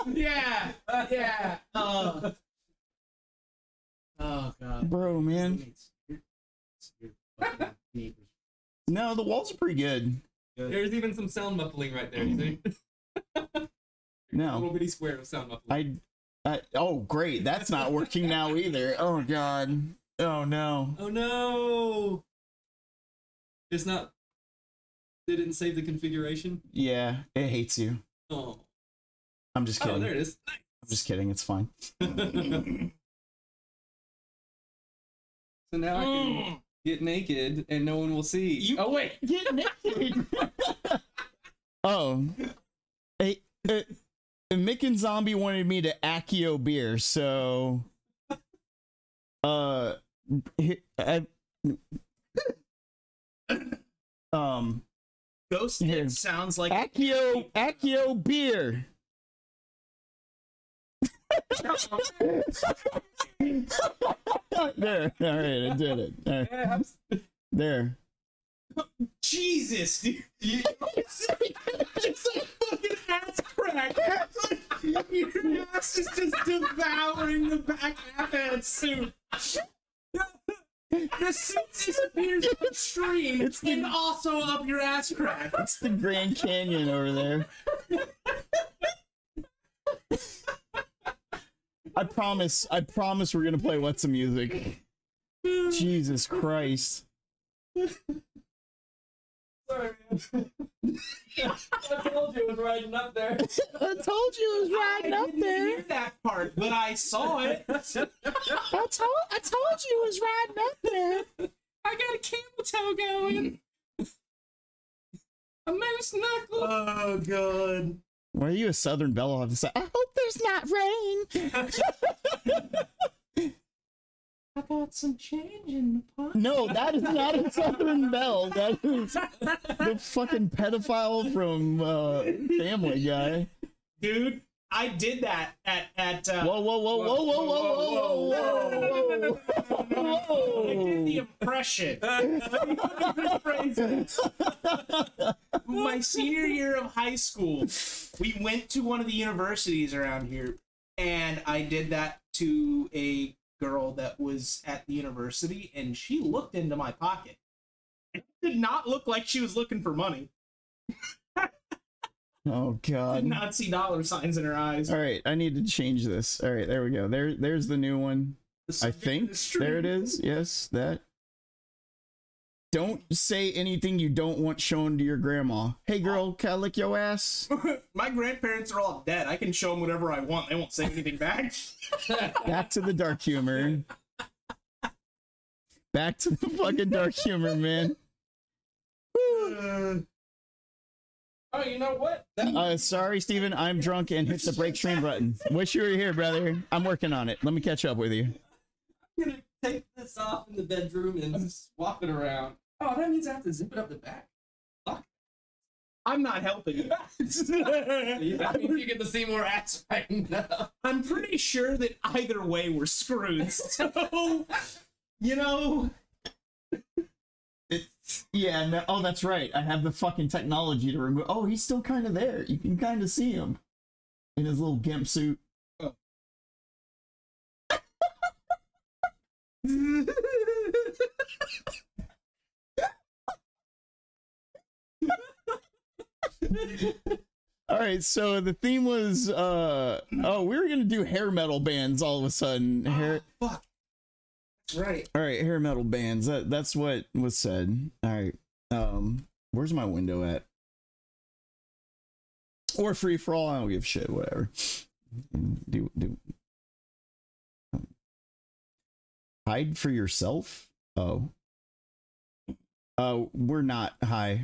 Yeah, yeah. Oh god, bro, man. No, the walls are pretty good. There's even some sound muffling right there. You see? No. A little bitty square of sound muffling. Oh, great. That's not working now either. Oh, God. Oh, no. Oh, no. It's not... They didn't save the configuration? Yeah, it hates you. Oh. I'm just kidding. Oh, there it is. Nice. I'm just kidding. It's fine. So now I can get naked and no one will see. Oh, wait. Get naked. Oh. Hey, Mckenzombie wanted me to Accio beer, so Ghost here. sounds like Accio beer. There, all right, I did it. There. Jesus, dude. It's like fucking ass crack. Your ass is just devouring the back half of that suit. The suit disappears upstream and also up your ass crack. It's the Grand Canyon over there. I promise we're gonna play Whatsamusic. Jesus Christ. Sorry, man. I told you it was riding up there. I told you it was riding up didn't there. hear that part, but I saw it. I told you it was riding up there. I got a camel toe going. A moose knuckle. Oh god. Why are you a Southern Belle officer? I hope there's not rain. I got some change in the pot. No, that is not a Southern Belle. That is the fucking pedophile from Family Guy. Dude, I did that at Whoa, whoa, whoa, whoa, whoa, whoa, whoa, whoa, whoa. I did the impression. My senior year of high school, we went to one of the universities around here, and I did that to a girl that was at the university, and she looked into my pocket. It did not look like she was looking for money. Oh god. Did not see dollar signs in her eyes. All right, I need to change this. All right, there we go. There's the new one. I think there it is. Yes, that. Don't say anything you don't want shown to your grandma. Hey girl, can I lick your ass? My grandparents are all dead. I can show them whatever I want. They won't say anything back. Back to the dark humor. Back to the fucking dark humor, man. Oh, you know what? Sorry, Steven. I'm drunk and hit the break stream button. Wish you were here, brother. I'm working on it. Let me catch up with you. I'm gonna take this off in the bedroom and swap it around. Oh, that means I have to zip it up the back. Fuck. I'm not helping you. That means you get to see more ass right now. I'm pretty sure that either way we're screwed. So, you know. It's, yeah, no, oh, that's right. I have the fucking technology to remove. Oh, he's still kind of there. You can kind of see him in his little gimp suit. Oh. All right, so the theme was oh, we were gonna do hair metal bands all of a sudden. Hair. Fuck. That's right. All right, hair metal bands. That's what was said. All right. Where's my window at? Or free for all. I don't give a shit. Whatever. Do. Hide for yourself. Oh. We're not high.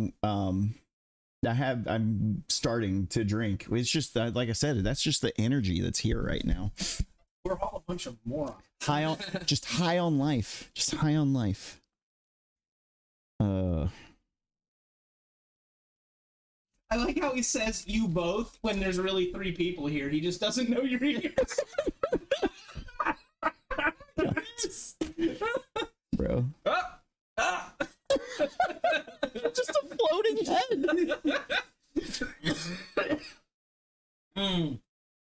I'm starting to drink. It's just that, like I said, that's just the energy that's here right now. We're all a bunch of morons. High on, just high on life. Just high on life. I like how he says you both when there's really 3 people here. He just doesn't know you're here. Bro. Just a floating head.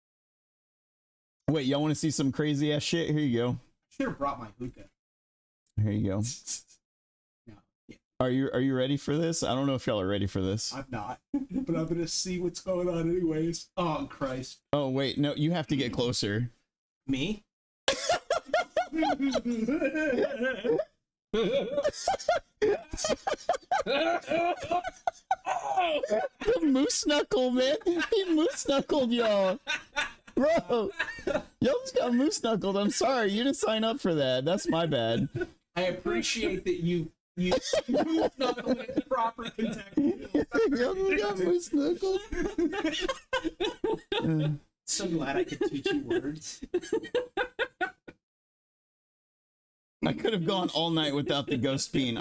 Wait, y'all want to see some crazy ass shit? Here you go. Should have brought my hookah. Here you go. No, yeah. Are you ready for this? I don't know if y'all are ready for this. I'm not, but I'm gonna see what's going on anyways. Oh Christ! Oh wait, no, you have to get closer. Me? The moose knuckle, man. He moose knuckled y'all. Bro, y'all just got moose knuckled. I'm sorry, you didn't sign up for that. That's my bad. I appreciate that you moose knuckled in proper context. Y'all just got moose knuckled. So glad I could teach you words. I could have gone all night without the ghost bean.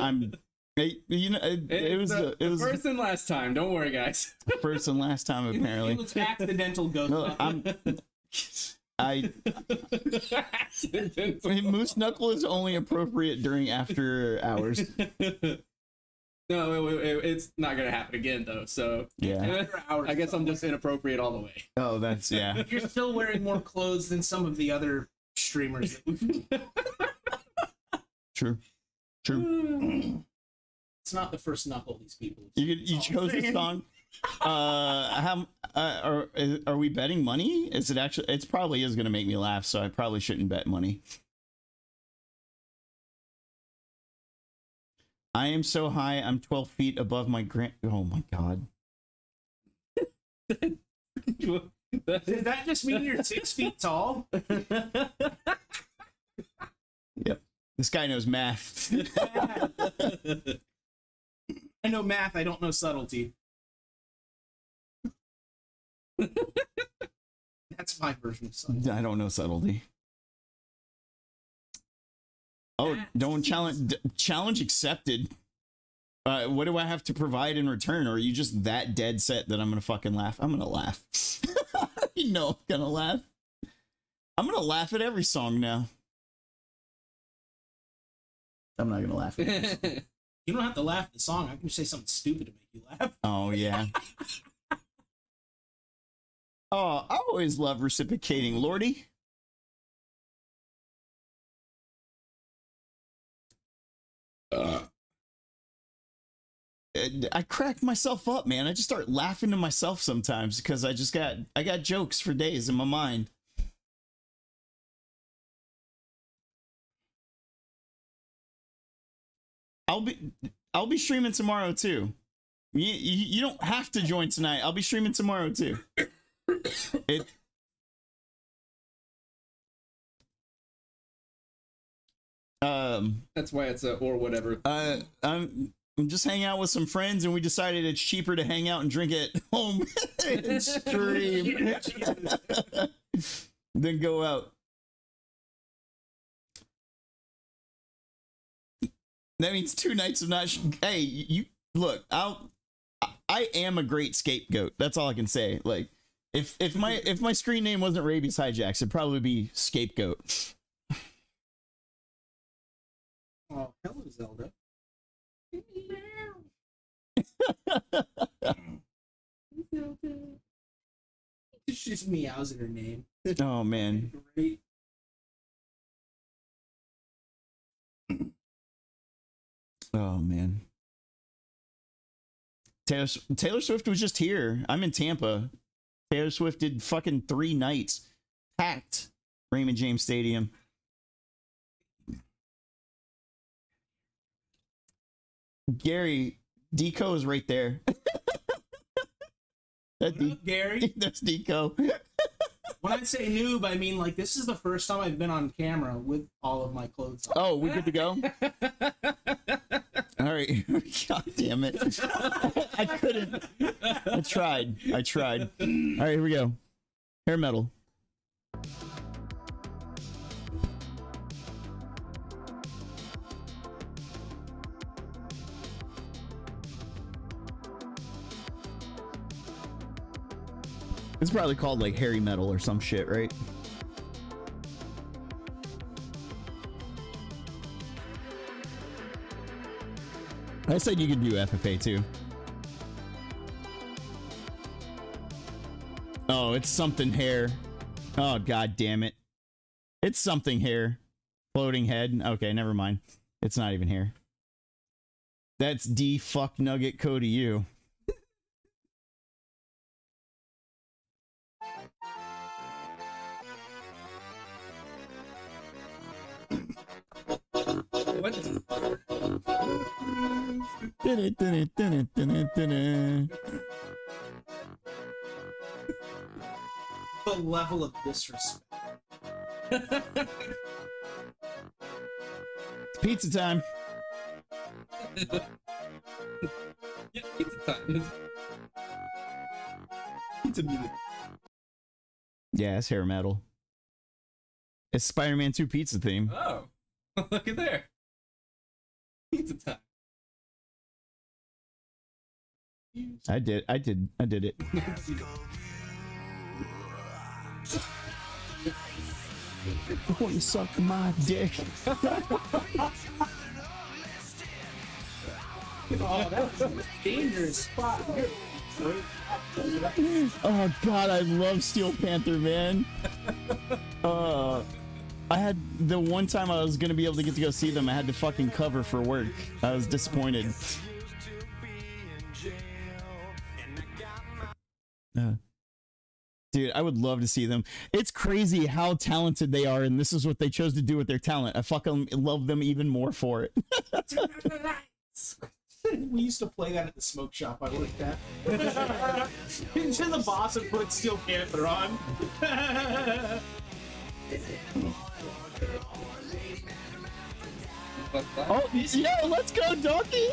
It was first and last time. Don't worry, guys. First and last time apparently. It was accidental ghost. No, moose knuckle is only appropriate during after hours. No, it's not gonna happen again though. So yeah, I guess I'm just inappropriate all the way. Oh, that's yeah. You're still wearing more clothes than some of the other streamers. True. It's not the first knuckle these people. You chose this song. Are we betting money? Is it actually? It's probably is gonna make me laugh, so I probably shouldn't bet money. I am so high, I'm 12 feet above my grand. Oh my god. Does that just mean you're 6 feet tall? Yep. This guy knows math. I know math, I don't know subtlety. That's my version of subtlety. I don't know subtlety. Oh, don't challenge accepted. What do I have to provide in return? Or are you just that dead set that I'm gonna fucking laugh? I'm gonna laugh. You know I'm gonna laugh. I'm gonna laugh at every song now. I'm not gonna laugh at every song. You don't have to laugh at the song. I can just say something stupid to make you laugh. Oh yeah. Oh, I always love reciprocating, Lordy. I crack myself up, man. I just start laughing to myself sometimes because I got jokes for days in my mind. I'll be streaming tomorrow too. You don't have to join tonight. I'll be streaming tomorrow too. That's why it's a or whatever. I'm just hanging out with some friends, and we decided it's cheaper to hang out and drink at home and stream than go out. That means 2 nights of not. Hey, you look. I am a great scapegoat. That's all I can say. Like, if my screen name wasn't Rabies Hijacks, it'd probably be Scapegoat. Oh, hello, Zelda. It's just meows in her name. Oh man. Great. Oh man. Taylor Swift was just here. I'm in Tampa. Taylor Swift did fucking 3 nights. Packed Raymond James Stadium. Gary, Dcoe is right there. Gary? That's Dcoe. When I say noob, I mean like this is the first time I've been on camera with all of my clothes on. Oh, we good to go? All right. God damn it. I couldn't. I tried. All right, here we go. Hair metal. It's probably called like hairy metal or some shit, right? I said you could do FFA too. Oh, it's something hair. Oh, god damn it. It's something here. Floating head. Okay, never mind. It's not even here. That's D fuck nugget Cody you. What? The level of disrespect. It's pizza time. Yeah, pizza time. Pizza music. Yeah, it's hair metal. It's Spider-Man 2 pizza theme. Oh, look at there. Pizza time. I did it. Before you suck my dick. Oh, that was a dangerous spot. Oh god, I love Steel Panther, man. I had the one time I was gonna be able to get to go see them, I had to fucking cover for work. I was disappointed. Dude, I would love to see them. It's crazy how talented they are, and this is what they chose to do with their talent. I fucking love them even more for it. We used to play that at the smoke shop I worked at. Into the boss and put Steel Panther on. Oh, yo, let's go, donkey!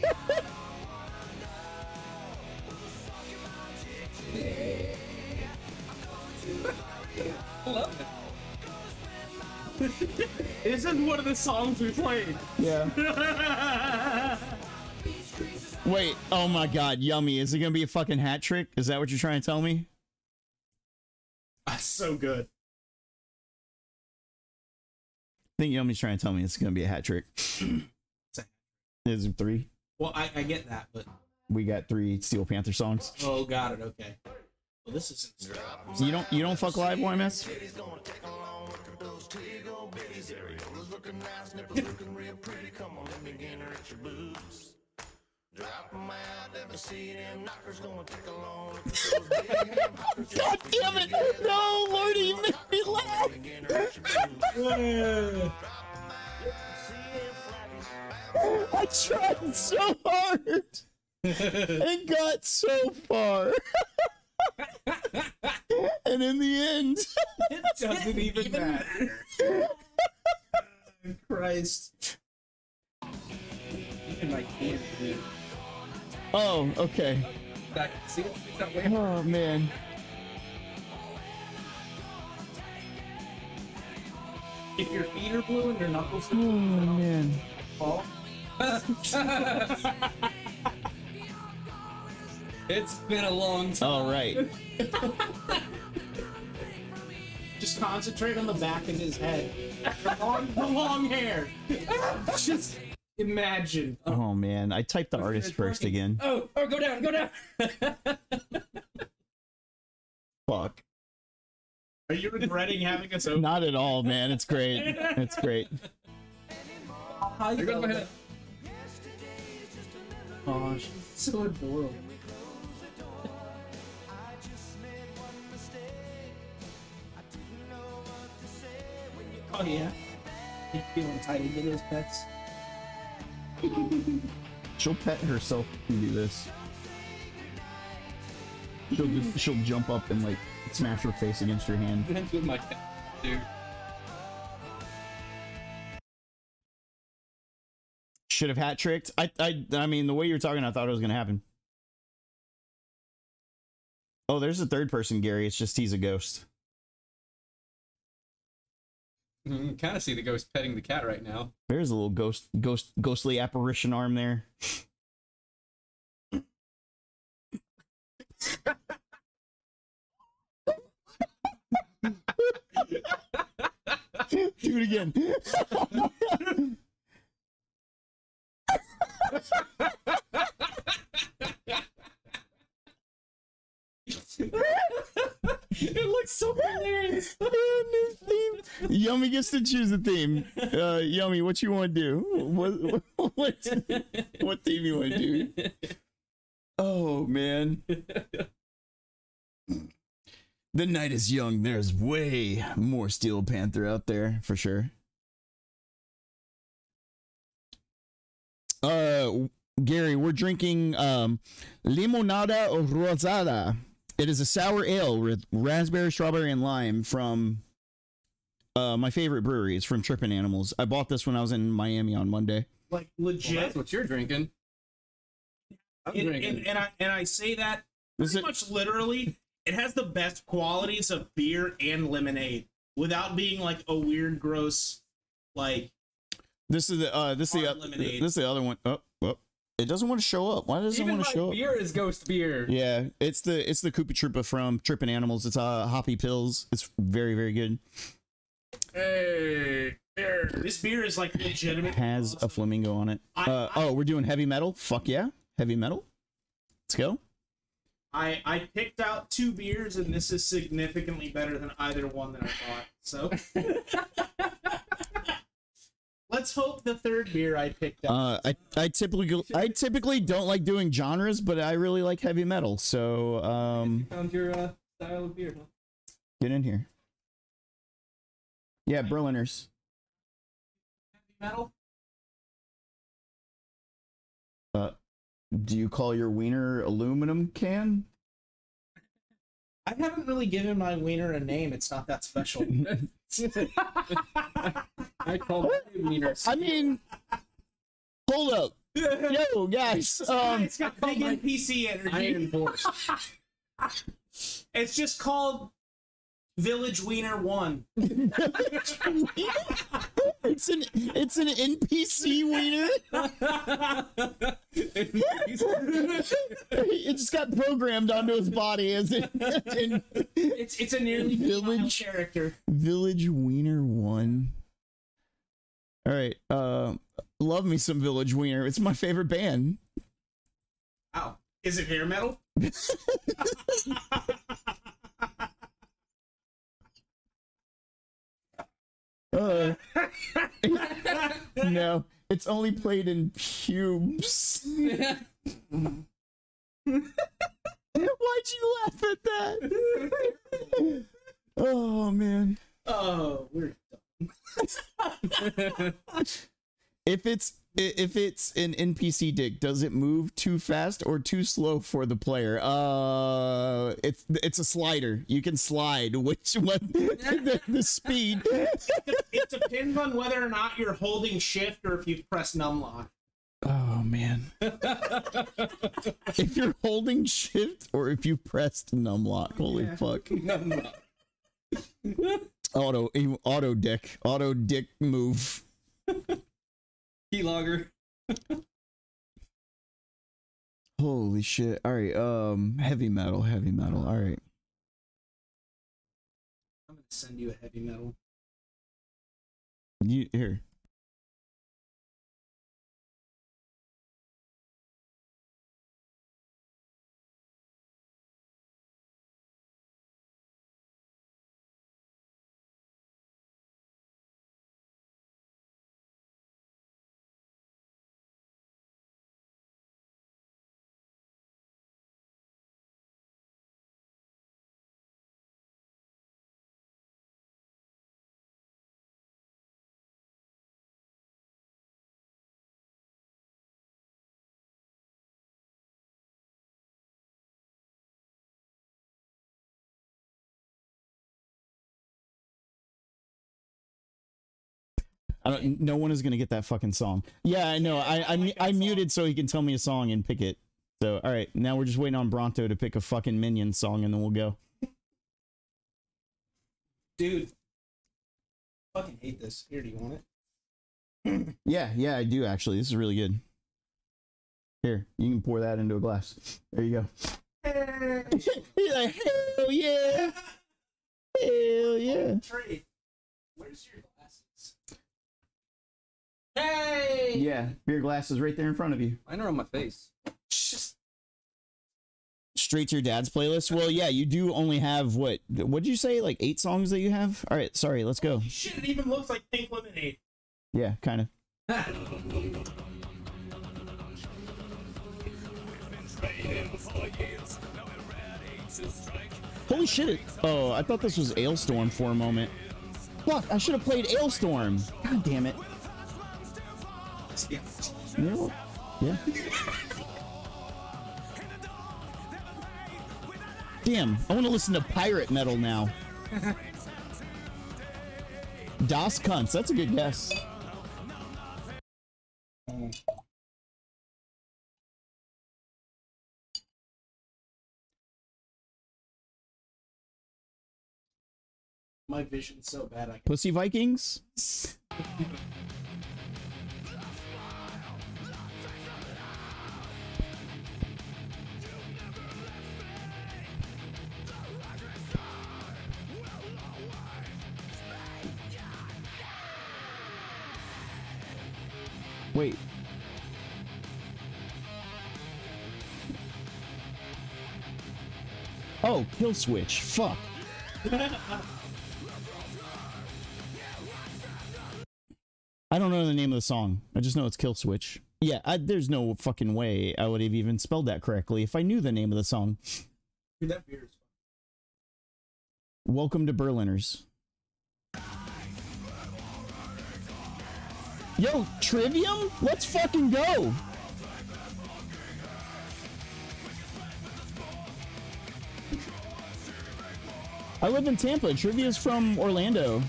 I love it. This is one of the songs we played. Yeah. Wait, oh my god, yummy. Is it gonna be a fucking hat trick? Is that what you're trying to tell me? That's so good. I think Yummy's trying to tell me it's gonna be a hat trick. Is it 3? Well, I get that, but... We got 3 Steel Panther songs. Oh, got it, okay. Well, this isn't... You don't fuck live, YMS? God damn it! No, Lordy, you make me laugh! I tried so hard and got so far. And in the end, It doesn't even matter. Christ. Even my hand, dude. oh, okay. Back. See, it's not way. Oh man. If your feet are blue and your knuckles Oh man. fall, It's been a long time. All right. just concentrate on the back of his head. The long hair. Just imagine. Oh man, I typed the artist first again. Oh, go down, go down. Fuck. Are you regretting having us open? Not at all, man. It's great. It's great. There goes my head. Oh, she's so adorable. Oh yeah. You feel entitled to those pets? She'll pet herself if you do this. She'll jump up and like smash her face against your hand. That's with my cat, dude. Should have hat tricked. I mean, the way you're talking, I thought it was gonna happen. Oh, there's a third person, Gary. It's just he's a ghost. You can kind of see the ghost petting the cat right now. There's a little ghostly apparition arm there. Do it again. It looks so hilarious. New theme. Yummy gets to choose the theme. Yummy, what you want to do? What theme you want to do? Oh man. The night is young. There's way more Steel Panther out there for sure. Gary, we're drinking Limonada Rosada. It is a sour ale with raspberry, strawberry, and lime from my favorite brewery. It's from Trippin' Animals. I bought this when I was in Miami on Monday. Like legit. Well, that's what you're drinking. I'm drinking. And I say that pretty much literally. It has the best qualities of beer and lemonade without being like a weird, gross, like. This is the other one. Oh, it doesn't want to show up. Why doesn't it want to show up? Beer is ghost beer. Yeah, it's the Koopa Troopa from Trippin' Animals. It's hoppy pills. It's very, very good. Hey, beer. This beer is like legitimate. Has awesome. A flamingo on it. Oh, we're doing heavy metal. Fuck yeah, heavy metal. Let's go. I picked out 2 beers, and this is significantly better than either one that I bought. So let's hope the third beer I picked out. I typically don't like doing genres, but I really like heavy metal. So found your style of beer. Huh? Get in here. Yeah, Berliners. Heavy metal. Do you call your wiener aluminum can? I haven't really given my wiener a name. It's not that special. I call my wiener. I mean, hold up. Yo, guys. It's got big NPC energy. Iron Horse. It's just called Village Wiener 1. It's an NPC wiener. It just got programmed onto his body as it's a nearly village character. Village Wiener 1. All right. Love me some Village Wiener. It's my favorite band. Ow. Is it hair metal? No, it's only played in pubes. Why'd you laugh at that? Oh man. Oh, we're done. If it's an NPC dick, does it move too fast or too slow for the player? It's a slider. You can slide which one the speed. It depends on whether or not you're holding shift or if you press numlock. Oh man. If you're holding shift or if you pressed numlock. Holy fuck. Numlock. Auto dick move. Keylogger. Holy shit. All right. Heavy metal. All right. I'm gonna send you a heavy metal. Here. No one is gonna get that fucking song. Yeah, I know. I muted so he can tell me a song and pick it. So all right, now we're just waiting on Bronto to pick a fucking Minion song and then we'll go. Dude, fucking hate this. Here, do you want it? Yeah, I do actually. This is really good. Here, you can pour that into a glass. There you go. He's like, hell yeah, hell yeah. Trade. Where's your glasses? Hey! Yeah, beer glass is right there in front of you. Mine are on my face. straight to your dad's playlist. Well, yeah, you do only have what? What'd you say? Like 8 songs that you have? All right, sorry, let's go. Shit, it even looks like Pink Lemonade. Yeah, kind of. Holy shit! Oh, I thought this was Ailstorm for a moment. Fuck! I should have played Ailstorm. God damn it. Yeah. Damn, I want to listen to pirate metal now. Das Cunts, that's a good guess. My vision's so bad I can... Pussy Vikings? Wait. Oh, Kill Switch. Fuck. I don't know the name of the song. I just know it's Kill Switch. Yeah, there's no fucking way I would have even spelled that correctly if I knew the name of the song. Dude, that beer is fun. Welcome to Berliners. Yo, Trivium? Let's fucking go! I live in Tampa. Trivia's from Orlando.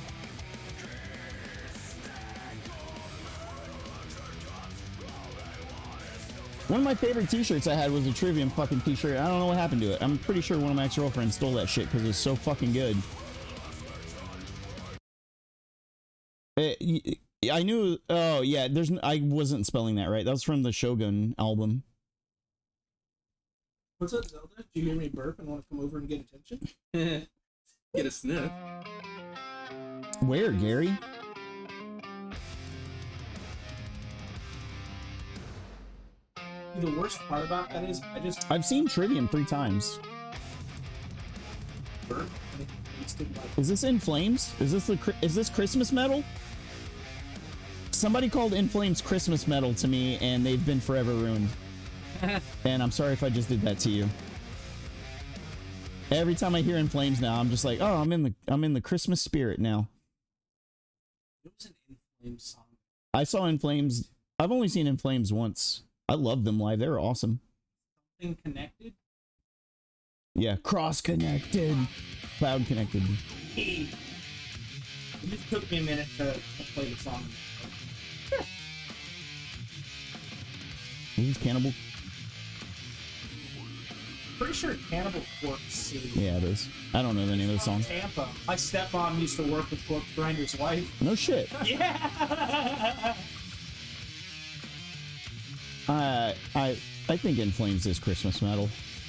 One of my favorite t-shirts I had was a Trivium fucking t-shirt. I don't know what happened to it. I'm pretty sure one of my ex-girlfriends stole that shit because it was so fucking good. I knew. Oh yeah, I wasn't spelling that right. That was from the Shogun album. What's up, Zelda? Do you hear me burp and want to come over and get attention? Get a sniff. Where, Gary? The worst part about that is I've seen Trivium 3 times. Burp. Is this In Flames? Is this Christmas metal? Somebody called In Flames Christmas metal to me, and they've been forever ruined. And I'm sorry if I just did that to you. Every time I hear In Flames now, I'm just like, oh, I'm in the Christmas spirit now. It was an In Flames song. I saw In Flames. I've only seen In Flames once. I loved them live. They were awesome. Something connected? Yeah, cross-connected. Cloud-connected. It just took me a minute to play the song. This is Cannibal. Pretty sure Cannibal Corpse City. Yeah, it is. I don't know the name of the song. Tampa. My stepmom used to work with Corpse Grinder's wife. No shit. Yeah. I think In Flames is Christmas metal.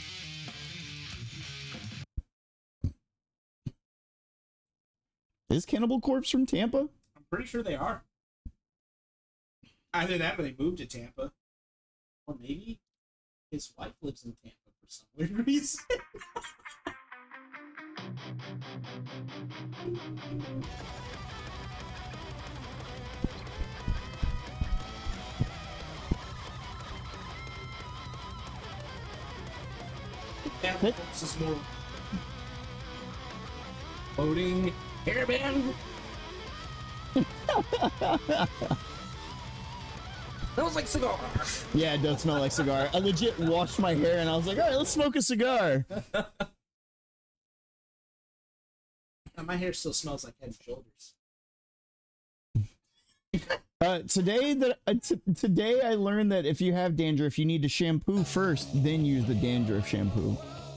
Is Cannibal Corpse from Tampa? I'm pretty sure they are. Either that or they moved to Tampa. Or maybe his wife lives in Tampa for some weird reason. This is more floating hairband. Smells like cigar. Yeah, it does smell like cigar. I legit washed my hair and I was like, all right, let's smoke a cigar. My hair still smells like Head and Shoulders. Today I learned that if you have dandruff, you need to shampoo first, then use the dandruff shampoo.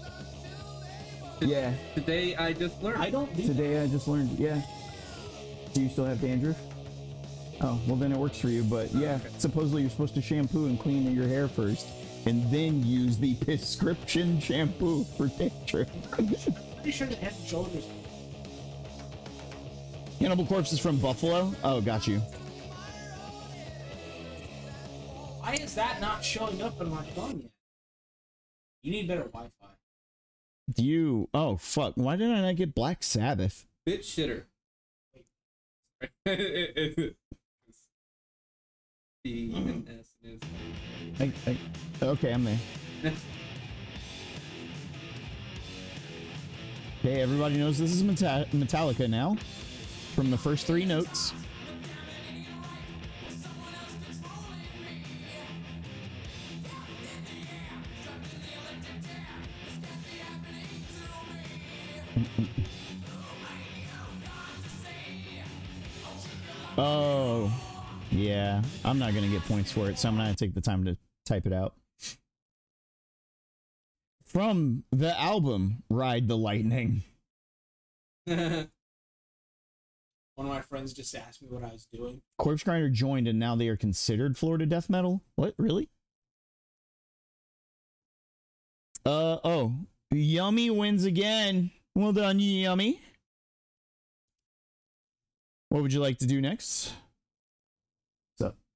Yeah. Today I just learned. I just learned. Yeah. Do you still have dandruff? Oh, well then it works for you. But yeah, supposedly you're supposed to shampoo and clean your hair first, and then use the prescription shampoo for dandruff. Pretty sure that Head and Shoulders. Cannibal Corpse is from Buffalo. Oh, got you. Why is that not showing up on my phone yet? You need better Wi-Fi. Do you? Oh fuck! Why did I not get Black Sabbath? Bit shitter. Okay, I'm there. Okay, everybody knows this is Metallica now. From the first 3 notes. Oh, yeah. I'm not gonna get points for it, so I'm not gonna take the time to type it out. From the album Ride the Lightning. One of my friends just asked me what I was doing. Corpse Grinder joined and now they are considered Florida death metal? What? Really? Oh. Yummy wins again. Well done, Yummy. What would you like to do next? What's up?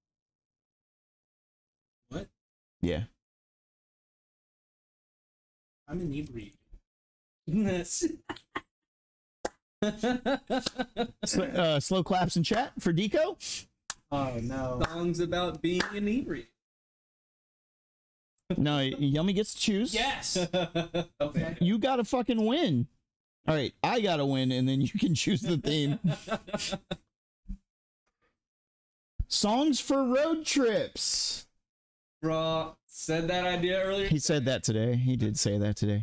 What? Yeah. I'm inebriated. Slow claps in chat for Dcoe. Oh no. Songs about being inebriated. No, Yummy gets to choose. Yes. Okay. You gotta fucking win. All right, I gotta win, and then you can choose the theme. Songs for road trips. Raw said that idea earlier. He said that today. He did say that today.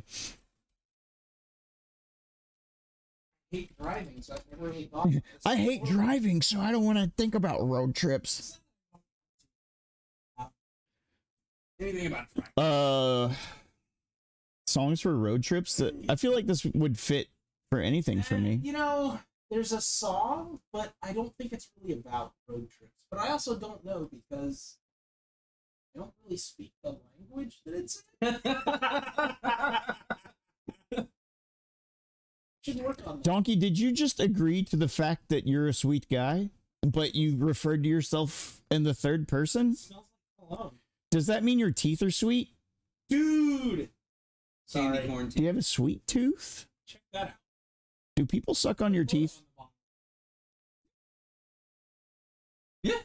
I hate driving, so I've never really thought about this. I hate driving, so I don't want to think about road trips. Anything about driving. Songs for road trips. I feel like this would fit for anything for me. You know, there's a song, but I don't think it's really about road trips. But I also don't know because I don't really speak the language that it's in. Should work on that. Donkey, did you just agree to the fact that you're a sweet guy, but you referred to yourself in the third person? It smells like cologne. Does that mean your teeth are sweet? Dude! Candy Sorry. corn Do you have a sweet tooth? Check that out. Do people suck on your teeth? Yeah.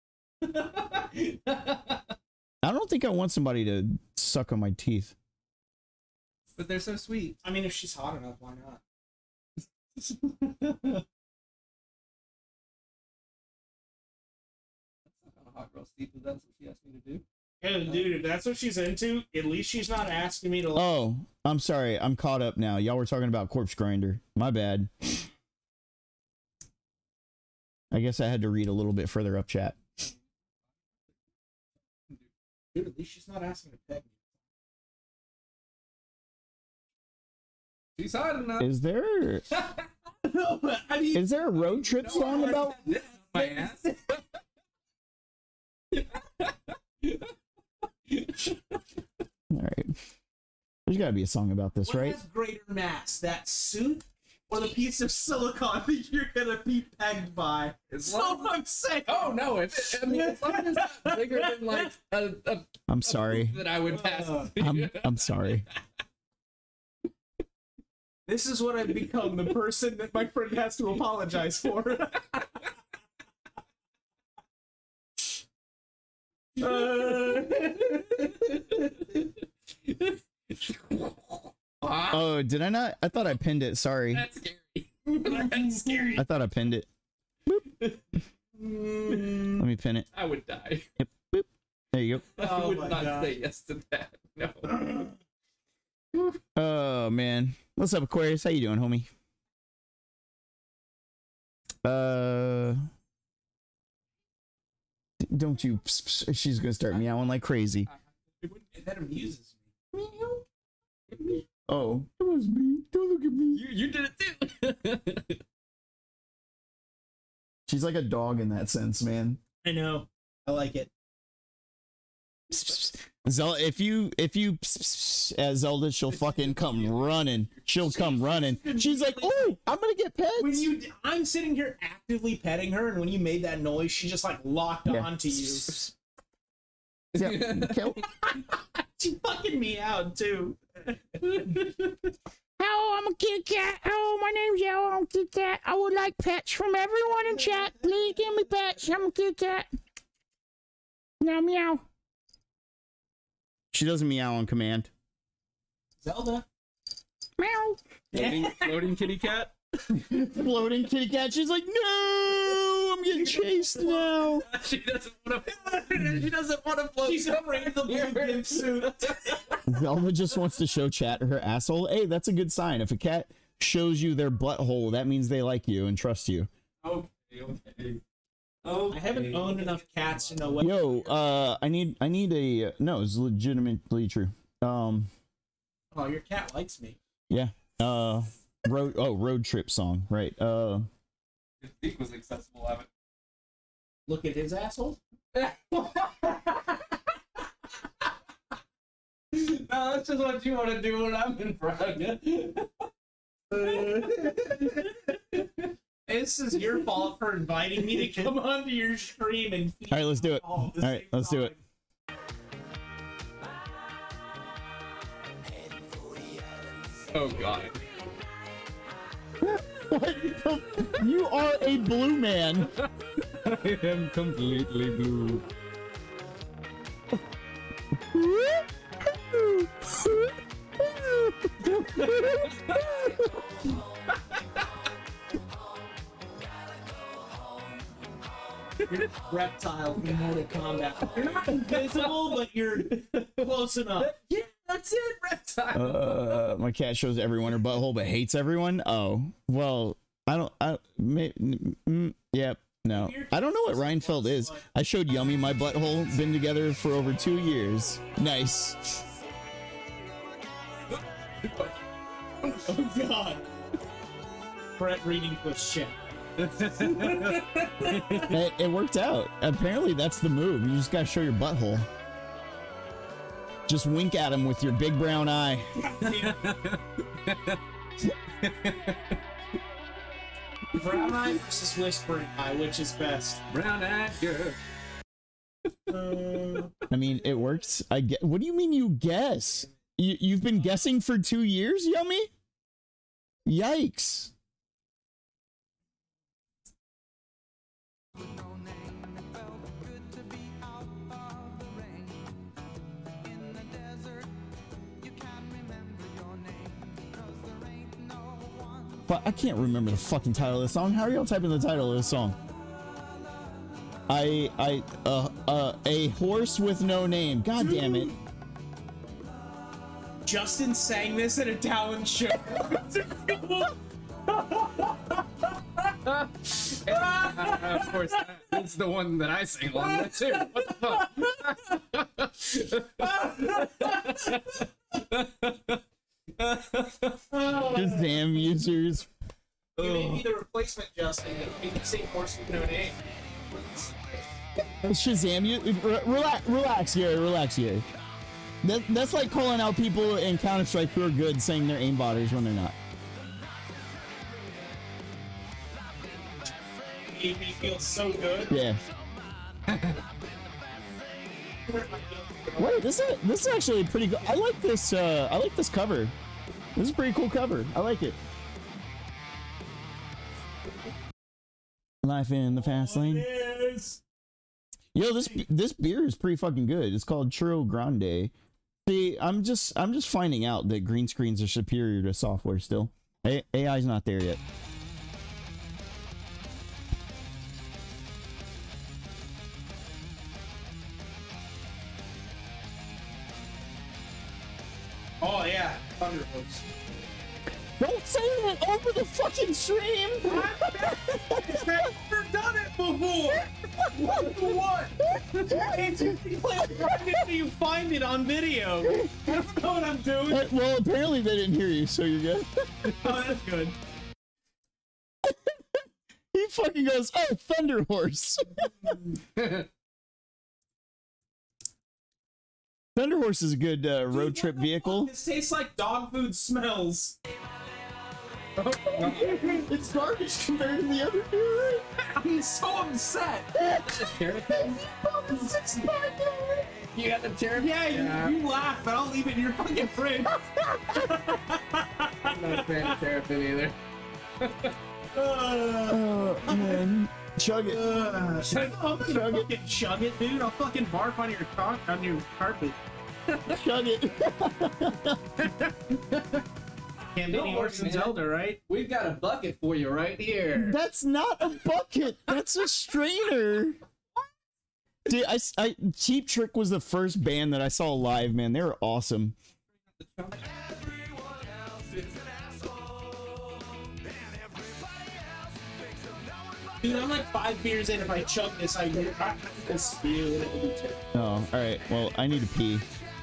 I don't think I want somebody to suck on my teeth. But they're so sweet. I mean, if she's hot enough, why not? That's not a hot girl, Steve, but that's what she asked me to do. Yeah, dude, if that's what she's into, at least she's not asking me to. Oh, I'm sorry. I'm caught up now. Y'all were talking about Corpse Grinder. My bad. I guess I had to read a little bit further up chat. Dude, at least she's not asking to peg me. She's hot enough. Is there No, but I mean, is there a road trip song about? My ass. All right. There's got to be a song about this, what right? has greater mass, that suit or the piece of silicone that you're gonna be pegged by? As So long I'm saying. Oh no! As long as it's not bigger than like a I'm sorry. that I would pass. I'm sorry. This is what I've become, the person that my friend has to apologize for. Oh, did I not? I thought I pinned it. Sorry. That's scary. That's scary. I thought I pinned it. Boop. Let me pin it. I would die. Yep. Boop. There you go. I Oh would my not God. say yes to that. No. Oh man. What's up, Aquarius? How you doing, homie? Don't you? She's gonna start meowing like crazy. That amuses me. Oh, it was me. Don't look at me. You did it too. She's like a dog in that sense, man. I know. I like it. Zelda, if you as Zelda, she'll fucking come running. She'll come running. She's like, "Oh, I'm gonna get pets." I'm sitting here actively petting her, and when you made that noise, she just like locked Yeah. onto you. She fucking meowed too. Hello, I'm a kitty cat. Hello, my name's Yellow. I'm a kitty cat. I would like pets from everyone in chat. Please give me pets. I'm a kitty cat. Meow, meow. She doesn't meow on command. Zelda. Meow. Floating kitty cat. Floating kitty cat. She's like, no, I'm getting chased now. She doesn't want to. She doesn't want to float. She's afraid of the blue pimp suit. Zelda just wants to show chat her asshole. Hey, that's a good sign. If a cat shows you their butthole, that means they like you and trust you. Okay. I haven't owned enough cats to know what. Yo, I need a no. It's legitimately true. Oh, your cat likes me. Yeah. Road trip song, right? His dick was accessible. Have it. Look at his asshole. No, that's just what you want to do when I'm in front of you. This is your fault for inviting me to come onto your stream and feed. All right, let's do it. All right, let's do it. Oh God. What? You are a blue man. I am completely blue. You're reptile from Mortal Kombat. You're not invisible, but you're close enough. Yeah, that's it, reptile. My cat shows everyone her butthole, but hates everyone. Oh, well, yep. No, I don't know what Reinfeld is. I showed Yummy my butthole. Been together for over 2 years. Nice. Oh God. Brett reading Twitch chat. It worked out. Apparently, that's the move. You just gotta show your butthole. Just wink at him with your big brown eye. Brown eye versus whispering eye, which is best? Brown eyed girl. I mean, it works. I get. What do you mean you guess? You've been guessing for 2 years, Yummy? Yikes. But I can't remember the fucking title of the song. How are y'all typing the title of the song? A horse with no name. God damn it. Justin sang this at a talent show. Of course, that's the one that I sing along with too. What the fuck? Shazam users. You may be the replacement, Justin, but you can say horse with no name. Shazam you. Relax, Gary. Relax, Gary. That's like calling out people in Counter-Strike who are good, saying they're aimbotters when they're not. Made me feel so good. Yeah. Wait, this is actually pretty good. I like this cover. This is a pretty cool cover. I like it. Life in the fast lane. Yo, this beer is pretty fucking good. It's called Churro Grande. See, I'm just finding out that green screens are superior to software still. AI's not there yet. Oh yeah, Thunderbolts. Don't say that over the fucking stream! I've never done it before! What? You find it on video. I don't know what I'm doing. Well, apparently they didn't hear you, so you're good. Oh, that's good. He fucking goes, oh, Thunder Horse. Thunder Horse is a good road trip vehicle. This tastes like dog food smells. It's garbage compared to the other beer. I'm so upset. You got the terrapin? Yeah, you laugh, but I'll leave it in your fucking fridge. I'm not a fan of terrapin either. Oh, man. Chug it. I'll fucking chug it, dude. I'll fucking barf on your carpet. Chug it. Can't be any worse than Zelda, right? We've got a bucket for you right here. That's not a bucket. That's a strainer. Dude, Cheap Trick was the first band that I saw live, man. They were awesome. Dude, I'm like 5 beers in. If I chug this, I just feel it. Oh, all right. Well, I need to pee.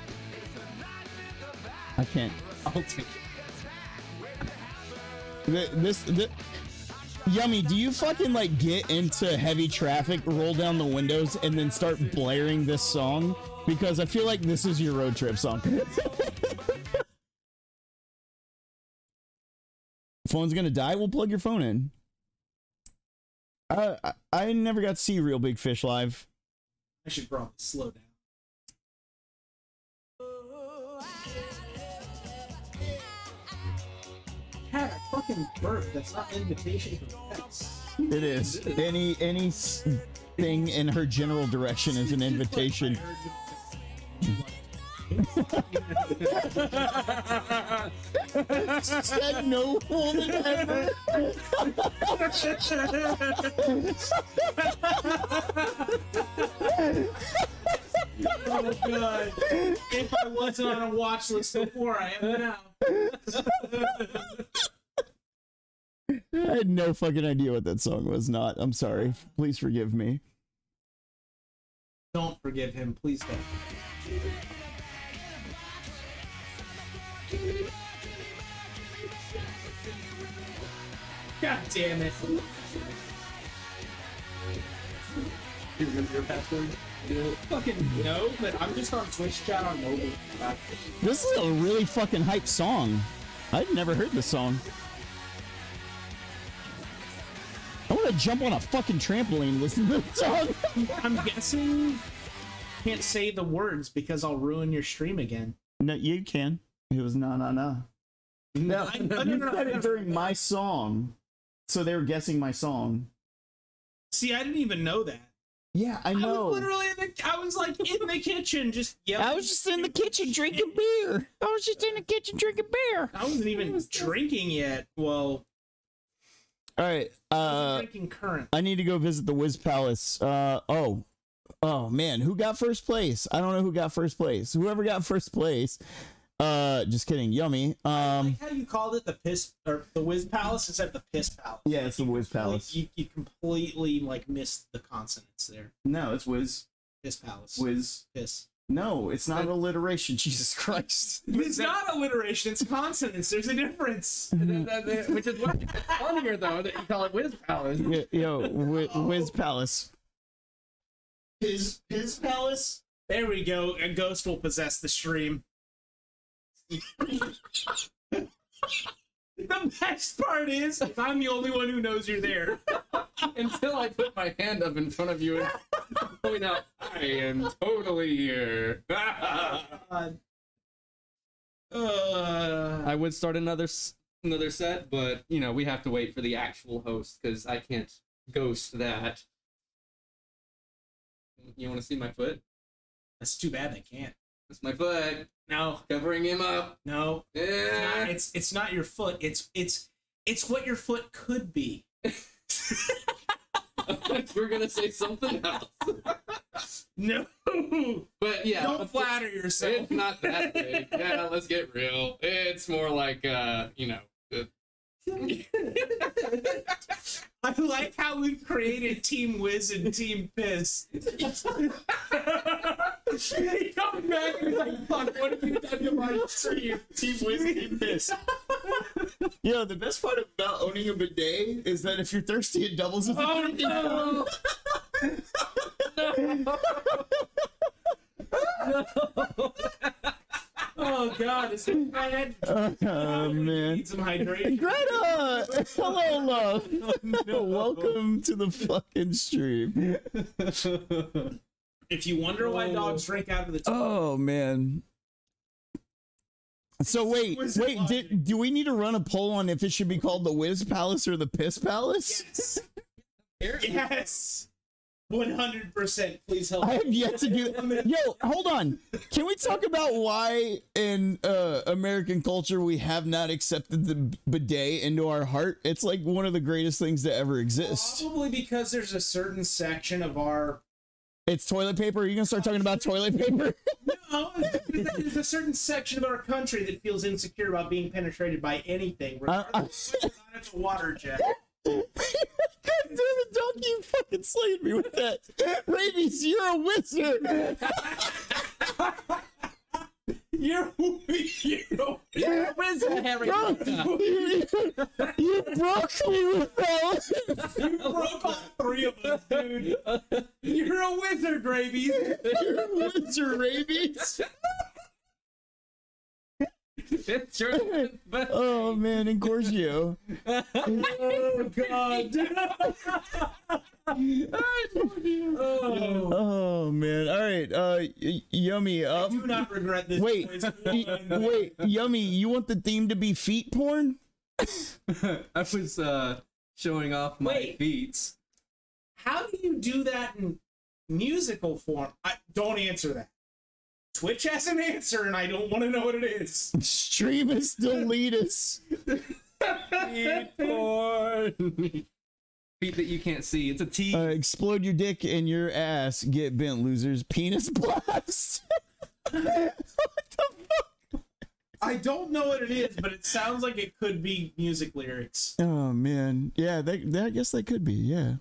I can't. I'll take it. This Yummy, do you fucking like get into heavy traffic, roll down the windows, and then start blaring this song? Because I feel like this is your road trip song. Phone's gonna die? We'll plug your phone in. I never got to see Real Big Fish live. I should probably slow down. Had a fucking burp. That's not an invitation for pets. It is. Any thing in her general direction is an invitation. Said no woman ever. Oh god! If I wasn't on a watch list before, I am now. I had no fucking idea what that song was. Not. I'm sorry. Please forgive me. Don't forgive him, please don't. God damn it. You remember your password? Fucking no, but I'm just on Twitch chat on mobile. This is a really fucking hype song. I'd never heard this song. I want to jump on a fucking trampoline and listen to this song. I'm guessing can't say the words because I'll ruin your stream again. No, you can. It was no. No, you said it during my song, so they were guessing my song. See, I didn't even know that. Yeah, I know. I was literally I was like in the kitchen just yelling. I was just in the kitchen drinking beer. I wasn't even drinking yet. Well, all right. Drinking current. I need to go visit the Wiz Palace. Oh man, who got first place? I don't know who got first place. Whoever got first place. Just kidding. Yummy. I like how you called it the piss or the Wiz Palace instead of the Piss Palace. Yeah, it's the Wiz Palace. You completely like missed the consonants there. No, it's Wiz. Piss Palace. Wiz. Piss. No, it's not alliteration. Jesus Christ. It's not alliteration. It's consonants. There's a difference. Which is what's funnier though that you call it Wiz Palace. Wiz Palace. His Palace. There we go. A ghost will possess the stream. The best part is I'm the only one who knows you're there. Until I put my hand up in front of you and point out I am totally here. I would start another set, but you know we have to wait for the actual host because I can't ghost that. You want to see my foot? That's too bad I can't. That's my foot. No, covering him up. No, yeah. It's not your foot. It's what your foot could be. We're gonna say something else. No, but yeah, don't flatter yourself. It's not that big. Yeah, let's get real. It's more like you know. I like how we've created Team Wiz and Team Piss. He comes back and he's like, fuck, what have you done to my stream? Team Wiz, Team Piss. Yo, the best part about owning a bidet is that if you're thirsty, it doubles as a drink. No! No! Oh god, it's my head. Oh man. Need some hydration. Greta! Hello, love. Oh, no. Welcome to the fucking stream. If you wonder why dogs drink out of the toilet. Oh man. So wait, do we need to run a poll on if it should be called the Whiz Palace or the Piss Palace? Yes. Yes. 100%. Please help. I have yet to do that. Yo, hold on. Can we talk about why in American culture we have not accepted the bidet into our heart? It's like one of the greatest things to ever exist. Probably because there's a certain section of our... It's toilet paper? Are you going to start talking about toilet paper? No, there's a certain section of our country that feels insecure about being penetrated by anything, regardless of whether or not it's a water jet. God damn it, Donkey, you fucking slayed me with that. Rabies, you're a wizard. You're a wizard, Harry. You broke me with that. You broke all three of us, dude. You're a wizard, Rabies. You're a wizard, Rabies. It's your Oh man, Incorcio. Oh god. Oh man. All right. Yummy. I do not regret this. Wait, Yummy. You want the theme to be feet porn? I was showing off my feet. How do you do that in musical form? Don't answer that. Twitch has an answer, and I don't want to know what it is. Stream is deletus. Feet porn. Feet that you can't see. It's a T. Explode your dick and your ass. Get bent, losers. Penis blast. What the fuck? I don't know what it is, but it sounds like it could be music lyrics. Oh man, yeah. That I guess that could be. Yeah.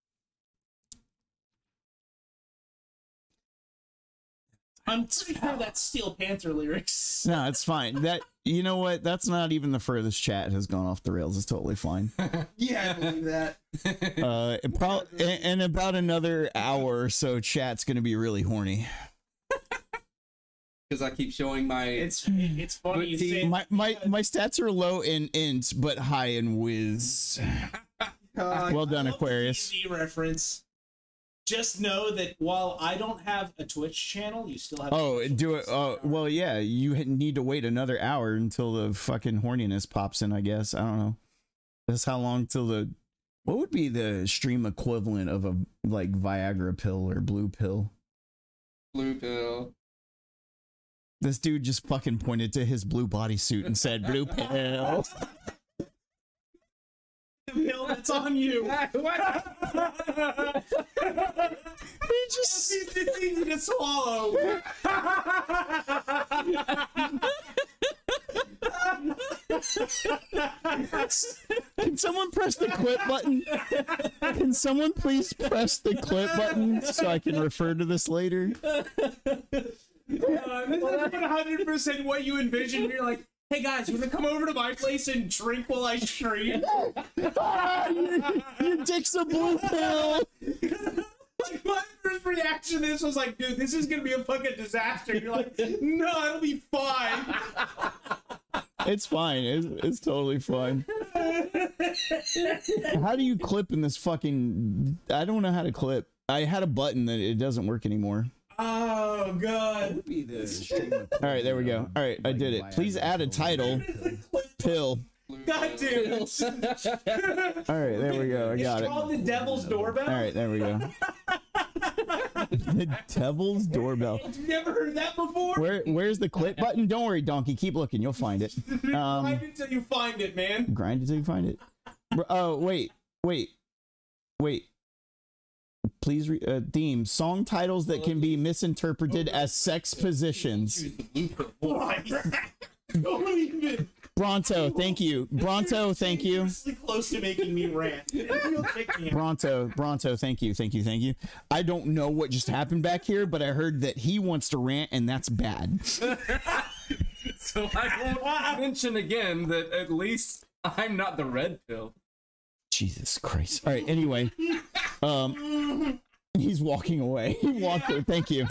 I'm pretty sure that's Steel Panther lyrics. No, it's fine. That, you know what? That's not even the furthest chat has gone off the rails. It's totally fine. Yeah, I believe that. In about another hour or so, chat's gonna be really horny. Because I keep showing my. It's funny you say. My stats are low in int, but high in whiz. Well done, Aquarius. D&D reference. Just know that while I don't have a Twitch channel, you still have. Oh, do it. Oh, well, yeah. You need to wait another hour until the fucking horniness pops in. I guess I don't know. That's how long till the. What would be the stream equivalent of a like Viagra pill or blue pill? Blue pill. This dude just fucking pointed to his blue bodysuit and said, "Blue pill." Bill, that's on you. He just it's easy to swallow. Can someone press the clip button? Can someone please press the clip button so I can refer to this later? This is 100% what you envision. You're like, hey guys, you wanna come over to my place and drink while I stream? Your dick's a blue pill. Like, my first reaction to this was like, dude, this is gonna be a fucking disaster. You're like, no, it'll be fine. It's fine. It's totally fine. How do you clip in this fucking... I don't know how to clip. I had a button that it doesn't work anymore. Oh god. All right, there we go. All right, I did it. Please add a title. Pill. God damn it. All right, there we go. I got it. It's called the Devil's Doorbell. All right, there we go. The Devil's Doorbell. You've never heard that before? Where's the clip button? Don't worry, Donkey. Keep looking. You'll find it. Grind it till you find it, man. Grind it till you find it. Oh, wait. Please, theme. Song titles that can be misinterpreted as sex positions. Don't even. Bronto, thank you. Bronto, thank you. Close to making me rant. Bronto, thank you. I don't know what just happened back here, but I heard that he wants to rant, and that's bad. So I won't mention again that at least I'm not the red pill. Jesus Christ. All right, anyway. He's walking away. He walked away. Thank you.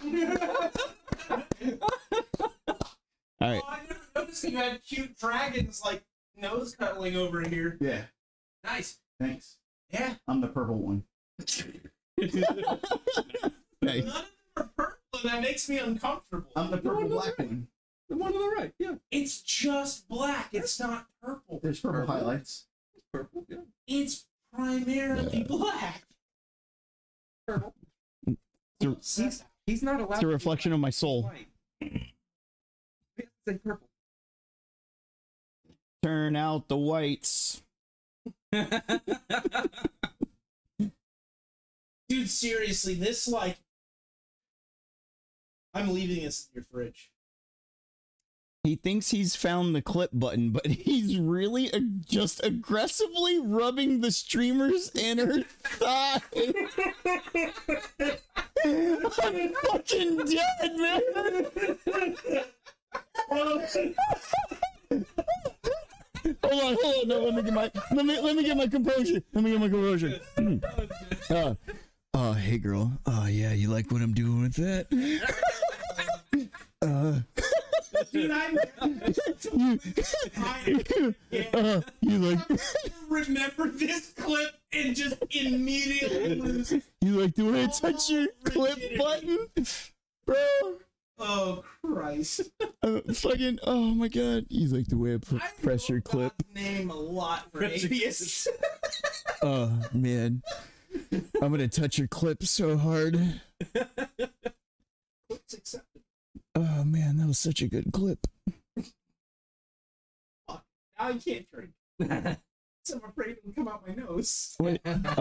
All right. Oh, I never noticed you had cute dragons like nose cuddling over here. Yeah. Nice. Thanks. Yeah. I'm the purple one. None of purple, and that makes me uncomfortable. I'm the purple black one. The one on the right, yeah. It's just black. It's not purple. There's purple highlights. It's purple, yeah. It's primarily black. Purple. He's not allowed. It's a reflection of my soul. Say purple. Turn out the whites. Dude, seriously, this, like... I'm leaving this in your fridge. He thinks he's found the clip button, but he's really just aggressively rubbing the streamer's inner thigh. I'm fucking dead, man. Hold on. No, let me get my composure. Hey girl. Oh yeah, you like what I'm doing with that? Dude, you like remember this clip and just immediately lose. You like the way I touch your clip button, bro? Oh Christ! Fucking oh my god! You like the way I press your clip? Name a lot for atheists. Oh man, I'm gonna touch your clip so hard. Clip's accepted. Oh man, that was such a good clip. Now I can't drink. So I'm afraid it'll come out my nose. Wait,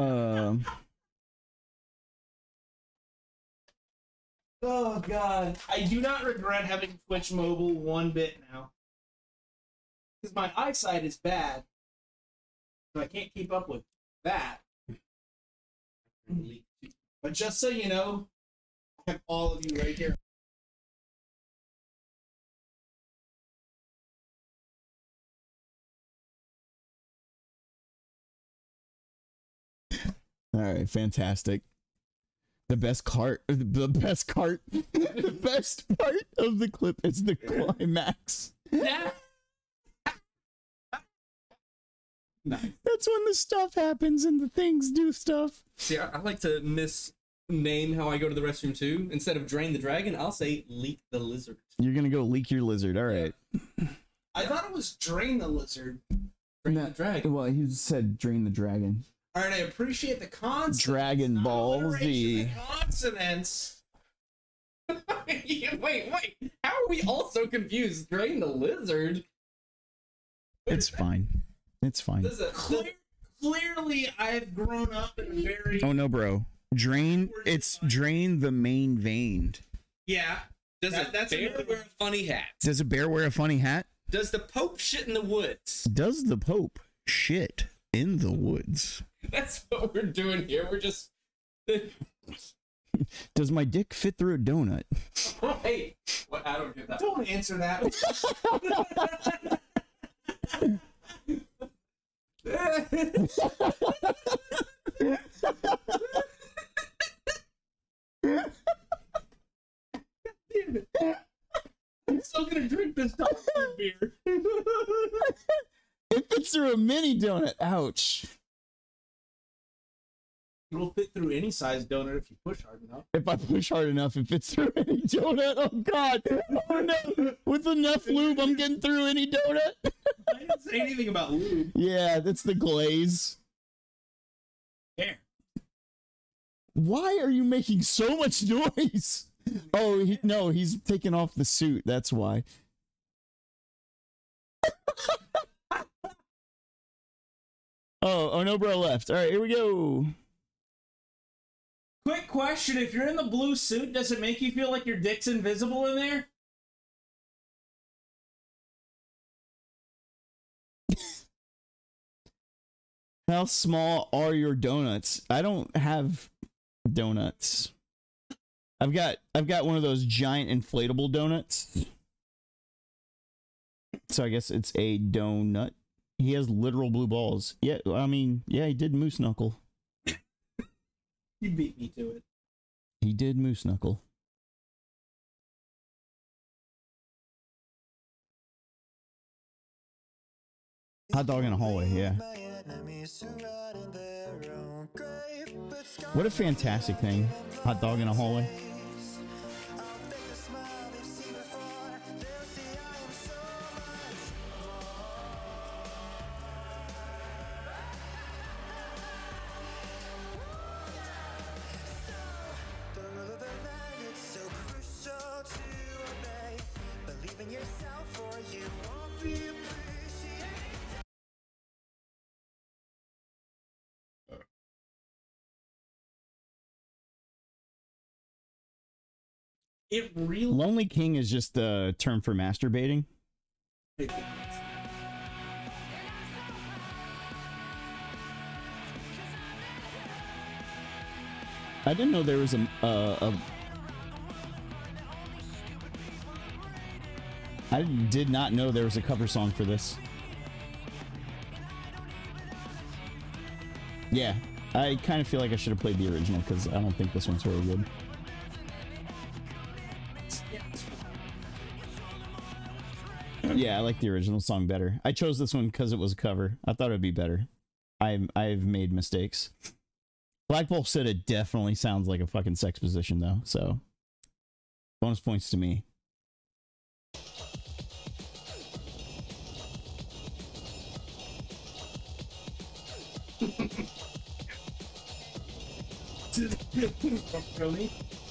Oh god. I do not regret having Twitch Mobile one bit now. Because my eyesight is bad. So I can't keep up with that. But just so you know, I have all of you right here. all right, fantastic. The best part of the best part of the clip is the climax. Yeah. Nice. That's when the stuff happens and the things do stuff. See, I like to misname how I go to the restroom too. Instead of drain the dragon, I'll say leak the lizard. You're gonna go leak your lizard. All right. I thought it was drain the lizard. Drain the dragon. Well, he said drain the dragon. All right, I appreciate the consonants. Dragon Ball Z. The consonants. Wait. How are we all so confused? Drain the lizard? It's fine. It's fine. Clearly, I've grown up in a very... Oh no, bro. Drain. It's drain the main vein. Yeah. Does a bear wear a funny hat? Does a bear wear a funny hat? Does the Pope shit in the woods? Does the Pope shit in the woods? That's what we're doing here. We're just... Does my dick fit through a donut? Hey, what? I don't get that. Don't answer that. I'm still gonna drink this dog food beer. It fits through a mini donut. Ouch. It will fit through any size donut if you push hard enough. If I push hard enough, it fits through any donut. Oh god. Oh no. With enough lube, I'm getting through any donut. I didn't say anything about lube. Yeah, that's the glaze. There. Why are you making so much noise? Oh, no, he's taking off the suit. That's why. Oh, no, bro left. All right, here we go. Quick question, if you're in the blue suit, does it make you feel like your dick's invisible in there? How small are your donuts? I don't have donuts. I've got one of those giant inflatable donuts. So I guess it's a donut. He has literal blue balls. Yeah, I mean, yeah, he did moose knuckle. You beat me to it. He did moose knuckle. Hot dog in a hallway, yeah. What a fantastic thing. Hot dog in a hallway. It really. Lonely King is just a term for masturbating. I didn't know there was I did not know there was a cover song for this. Yeah, I kind of feel like I should have played the original because I don't think this one's very good. Yeah, I like the original song better. I chose this one because it was a cover. I thought it would be better. I've made mistakes. Blackbolt said it definitely sounds like a fucking sex position though, so bonus points to me. Really?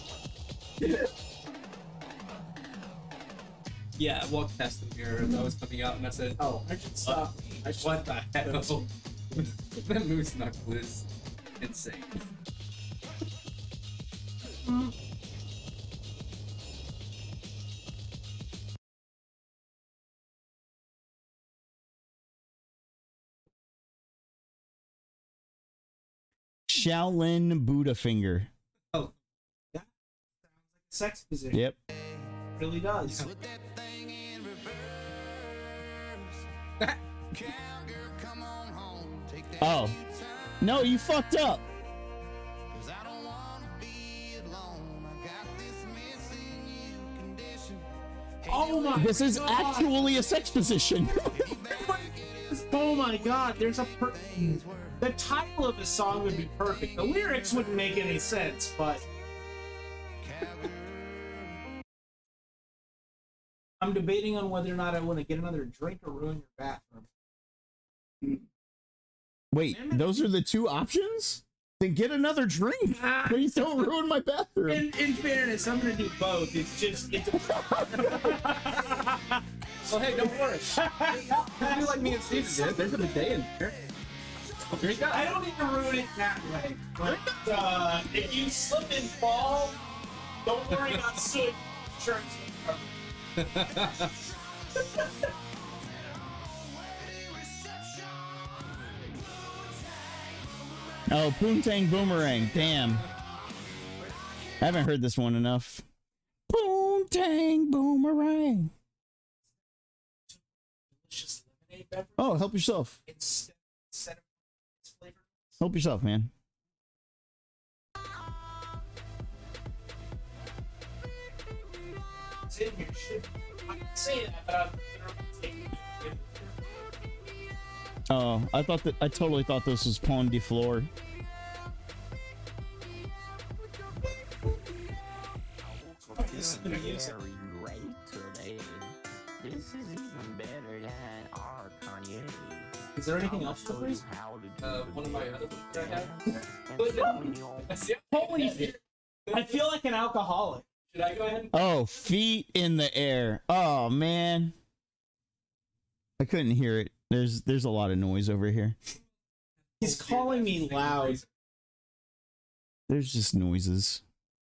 Yeah, I walked past the mirror as I was coming out and I said, Oh, I should stop. what the hell? That moose knuckle is insane. Shaolin Buddha Finger. Oh, yeah. Sounds like a sex position. Yep. It really does. Oh. No, you fucked up. Oh my! This is God. actually a sex position. Oh my God! There's a the title of the song would be perfect. The lyrics wouldn't make any sense, but I'm debating on whether or not I want to get another drink or ruin your bathroom. Wait, those are the two options? Then get another drink. Please don't ruin my bathroom. In fairness, I'm gonna do both. It's just Oh, hey, don't worry. I do like me and Steve did. There's a bidet in there. I don't need to ruin it that way. But if you slip and fall, don't worry about soot. Insurance will cover. Oh, Poontang Boomerang. Damn. I haven't heard this one enough. Poontang Boomerang. Delicious lemonade beverage. Oh, help yourself. Instead of its flavor. Help yourself, man. It's in here. Shit. I can say that, but I'm taking it. Oh, I totally thought this was Pon de Flor. This is very great today. This is even better than our Kanye. Is there anything else to please? One of my other books that I have. Holy shit. I feel like an alcoholic. Should I go ahead? Oh, feet in the air. Oh, man. I couldn't hear it. There's a lot of noise over here. He's calling me loud. There's just noises.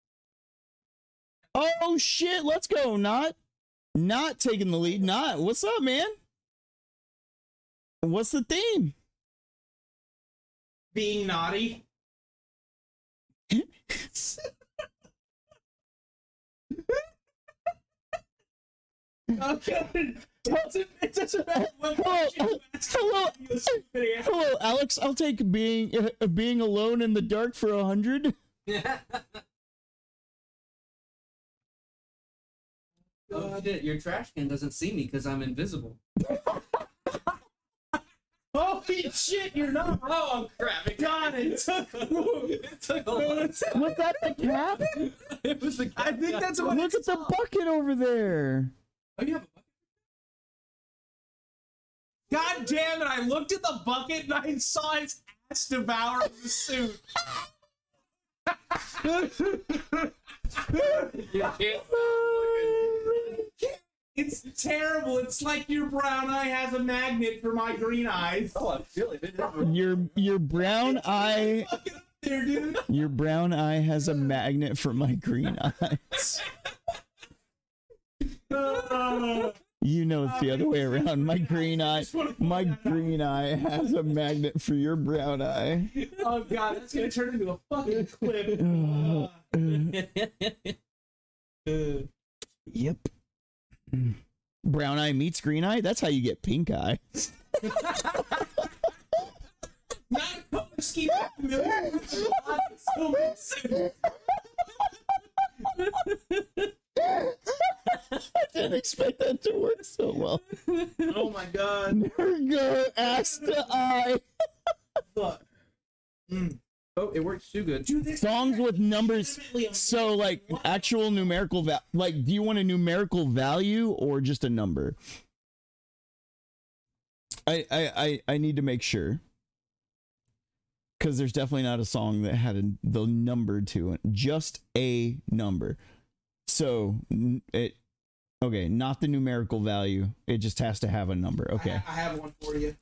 Oh shit, let's go. Not taking the lead. What's up, man? What's the theme? Being naughty. Okay. It doesn't matter what Hello, Alex. I'll take being alone in the dark for 100. Oh, your trash can doesn't see me because I'm invisible. Holy shit, you're not wrong. Crap! God, it took a lot. Was that the cap? It was the. I think that's what. Look at the bucket over there. Oh, you have a bucket. God damn it! I looked at the bucket and I saw his ass devour the suit. You can't. It's terrible. It's like your brown eye has a magnet for my green eyes. Oh, I feel it. Your brown eye. Fucking up there, dude. Your brown eye has a magnet for my green eyes. You know it's the other way around. My green eye has a magnet for your brown eye. Oh god, that's gonna turn into a fucking clip. Yep. Brown eye meets green eye. That's how you get pink eye. Not a color scheme familiar with the lot, it still makes sense. I didn't expect that to work so well. Oh my god. There we go, ass to eye. Fuck. Oh, it works too good. Dude, Songs with numbers. So, like, actual numerical like, do you want a numerical value or just a number? I need to make sure. Because there's definitely not a song that had the number to it. Just a number. So, okay, not the numerical value. It just has to have a number. Okay. I have one for you.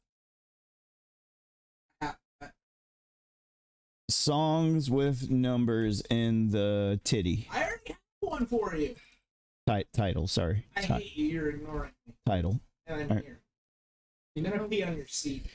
Songs with numbers in the titty. I already have one for you. Title, sorry. I hate you. You're ignoring me. Title. And I'm All right. here. You never be on your seat.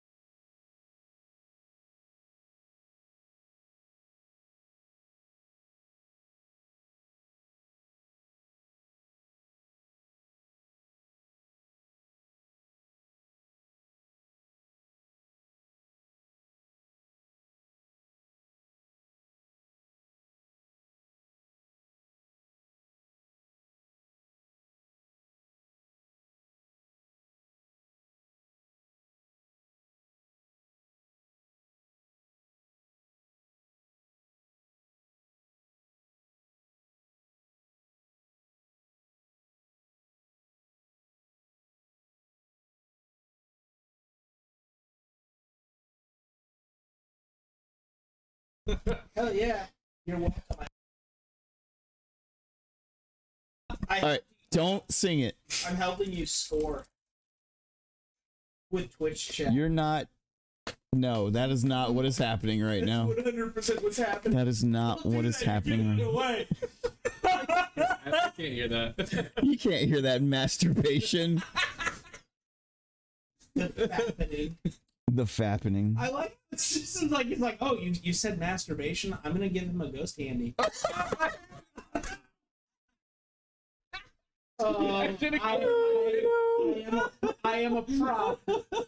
Hell yeah. You're welcome. All right, don't sing it. I'm helping you score with Twitch chat. You're not. No, that is not what is happening right now. 100% what's happening. That is not what is happening right now. I can't hear that. You can't hear that masturbation. The fappening. The fappening. I like it's just like it's like, oh, you said masturbation. I'm gonna give him a ghost handy. I am a prop.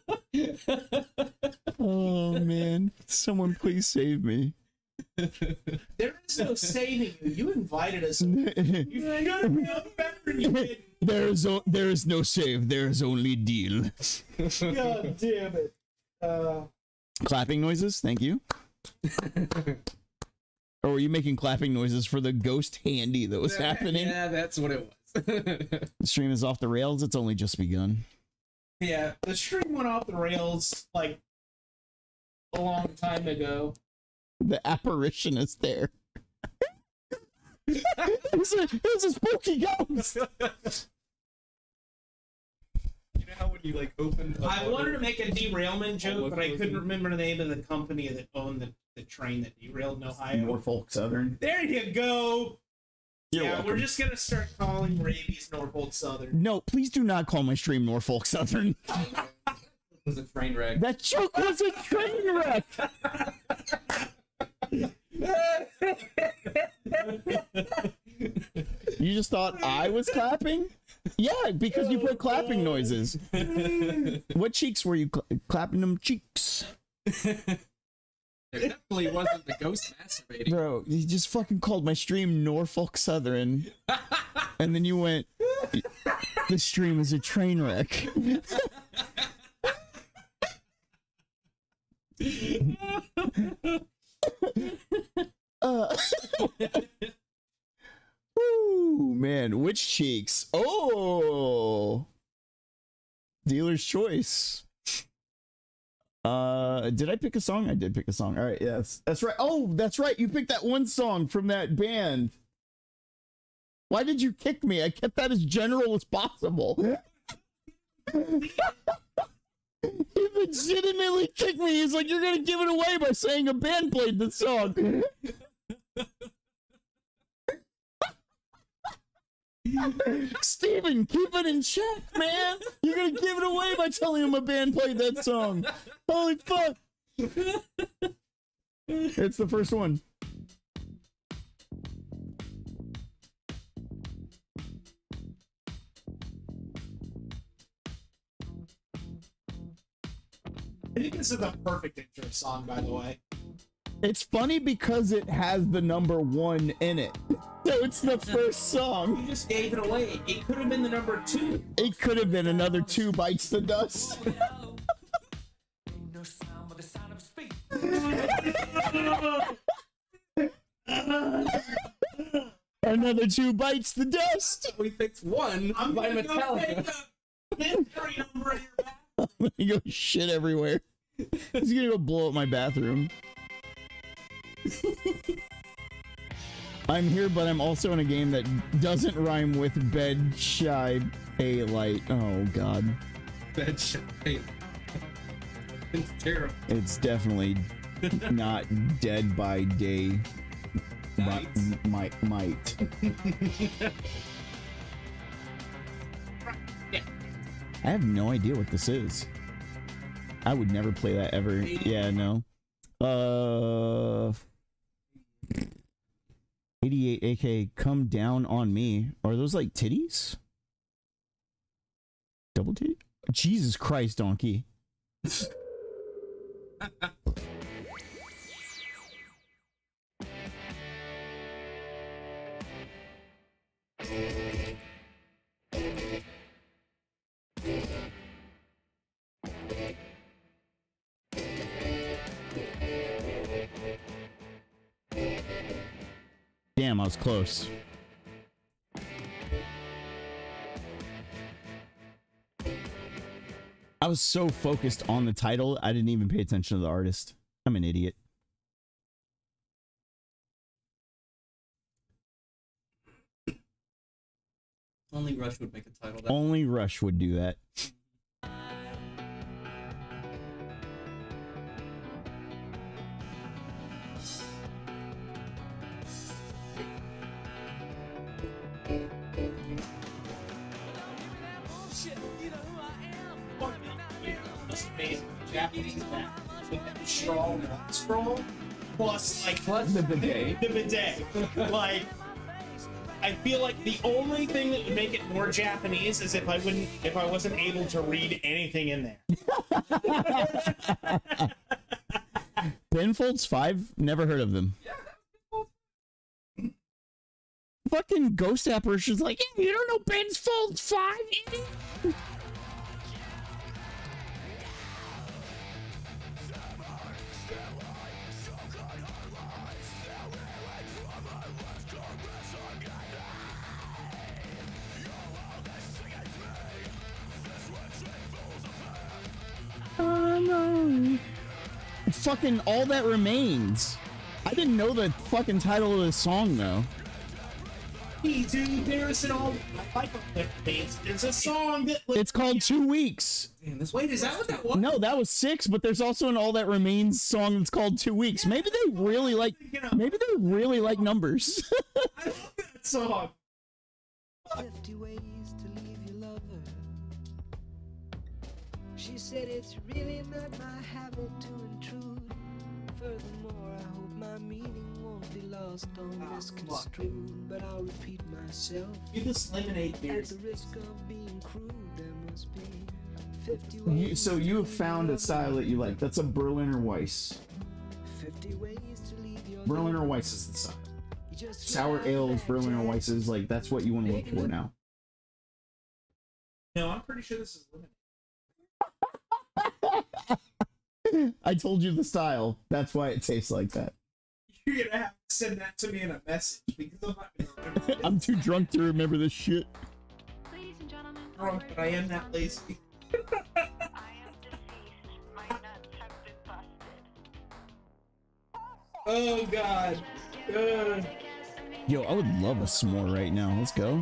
Oh man, someone please save me. There is no saving you. You invited us. You gotta be up better than you did. There is no save. There is only deal. God damn it. Clapping noises, thank you. Or were you making clapping noises for the ghost handy that was happening? Yeah, that's what it was. The stream is off the rails. It's only just begun. Yeah, the stream went off the rails like a long time ago. The apparition is there. It's a spooky ghost. You know how when you like open I wanted to make a derailment joke, but I couldn't remember the name of the company that owned the train that derailed in Ohio. Norfolk Southern. There you go. You're yeah, welcome. we're just gonna start calling rabies Norfolk Southern. No, please do not call my stream Norfolk Southern. It was a train wreck. That joke was a train wreck. You just thought I was clapping? Yeah, because you put clapping noises. What cheeks were you clapping them cheeks? There definitely wasn't the ghost masturbating. Bro, you just fucking called my stream Norfolk Southern. And then you went, the stream is a train wreck. Ooh, man, which cheeks? Oh, dealer's choice. Did I pick a song? I did pick a song. All right, yes, that's right. Oh, that's right. You picked that one song from that band. Why did you kick me? I kept that as general as possible. He legitimately kicked me. He's like, you're gonna give it away by saying a band played the song. Steven, keep it in check, man. You're gonna give it away by telling him a band played that song. Holy fuck. It's the first one. I think this is the perfect intro song, by the way. It's funny because it has the number 1 in it. So it's the first song. You just gave it away. It could have been the number 2. It could have been another 2 bites the dust. Another 2 bites the dust. We picked one by Metallica. I'm gonna go shit everywhere. He's gonna go blow up my bathroom. I'm here, but I'm also in a game that doesn't rhyme with bed shy pay light. Oh god. Bed shy. It's terrible. It's definitely not Dead by Day. Might. I have no idea what this is. I would never play that ever. Yeah, no. 88 AK, come down on me. Are those like titties? Double titty? Jesus Christ, donkey. Damn, I was close. I was so focused on the title, I didn't even pay attention to the artist. I'm an idiot. Only Rush would make a title. That Only Rush would do that. Japanese back with that strong scroll plus like the bidet. The bidet. Like, I feel like the only thing that would make it more Japanese is if I wasn't able to read anything in there. Penfolds 5? Never heard of them. Fucking Ghost Apparition's like, hey, you don't know Penfolds 5, idiot? Fucking All That Remains. I didn't know the fucking title of the song though. Hey, dude, there's an all. I like there's a song that. It's called 2 Weeks. Damn, this Wait, is that what that was? No, that was 6, but there's also an All That Remains song that's called 2 Weeks. Yeah, maybe they really like. Maybe they really like numbers. I love that song. 50 ways to leave your lover. She said it's really not my habit to intrude. Furthermore, I hope my meaning won't be lost or misconstrued. But I'll repeat myself. You just lemonade At beers. the risk of being crude, there must be 50 ways. So you have found a style that you like. That's a Berliner Weiss. 50 ways to leave your Berliner lover. Weiss is the style. You just Sour try ales, that Berliner jazz. Weisses, like that's what you want to look for now. No, I'm pretty sure this is lemonade. I told you the style. That's why it tastes like that. You're gonna have to send that to me in a message because I'm not gonna remember. I'm too drunk to remember this shit. Ladies and gentlemen, Drunk, but I am that lazy. I am deceased. My nuts have been busted. Oh god. Yo, I would love a s'more right now. Let's go.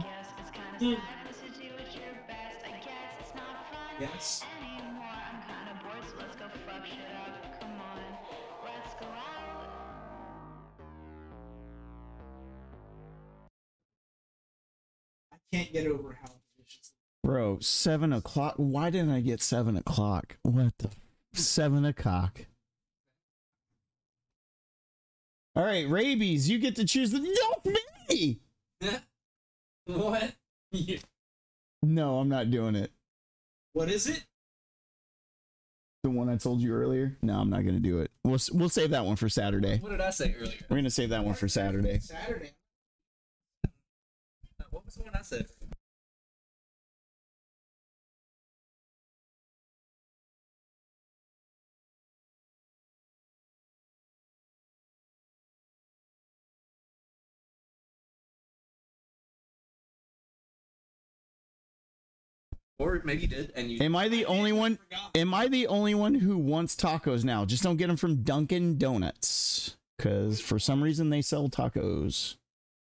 Yes. I can't get over how delicious. Bro, 7 o'clock. Why didn't I get 7 o'clock? What the 7 o'clock? All right, Rabies, you get to choose the. No, me. What? Yeah. No, I'm not doing it. What is it? The one I told you earlier. No, I'm not gonna do it. We'll save that one for Saturday. What did I say earlier? We're gonna save that one for Saturday. Saturday. What was the one I said? Or maybe you did, and you. Am I the only one? Am I the only one who wants tacos now? Just don't get them from Dunkin' Donuts, because for some reason they sell tacos.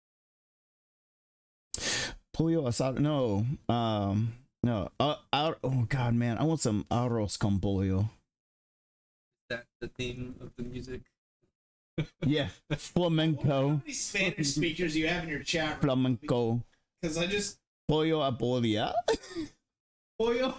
Pollo asado? No, no. Oh God, man, I want some arroz con pollo. That the theme of the music. Yeah, How flamenco, many Spanish speakers do you have in your chat? flamenco, Because I just pollo a pollo. Pollo.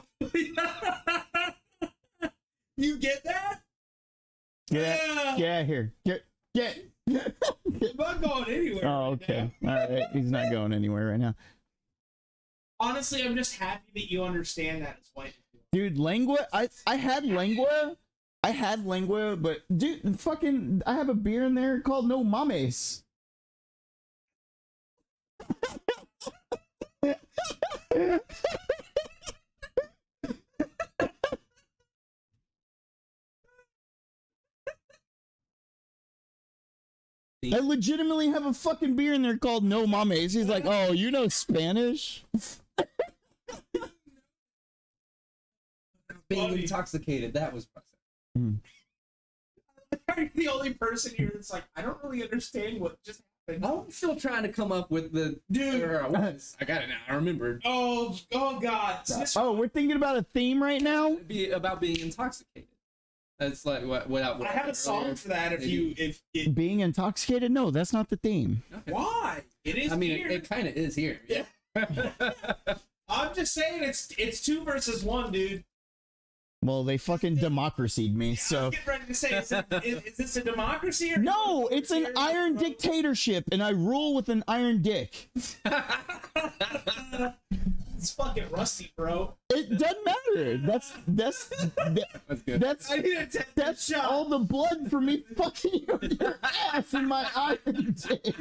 You get that? Get out of here. Get. I'm not going anywhere. Oh, okay. All right. He's not going anywhere right now. Honestly, I'm just happy that you understand that as white people. Dude, lengua. I had lengua. But dude, fucking, I have a beer in there called No Mames. I legitimately have a fucking beer in there called No Mames. He's like, oh, you know Spanish? Being intoxicated. That was. Are you the only person here that's like, I don't really understand what just happened? I'm still trying to come up with the Dude. I got it now. I remembered. Oh God. Oh, we're thinking about a theme right now? It'd be about being intoxicated. That's like what I have a song for that if Being intoxicated? No, that's not the theme. Okay. why? It is I mean, here. it kind of is here. Yeah. I'm just saying it's 2 versus 1, dude. Well, they fucking democracied me, I so. was getting ready to say, is this a democracy or No, it's an iron dictatorship, and I rule with an iron dick. It's fucking rusty, bro. It doesn't matter. That's good. That's shot. all the blood for me fucking your ass in my iron dick.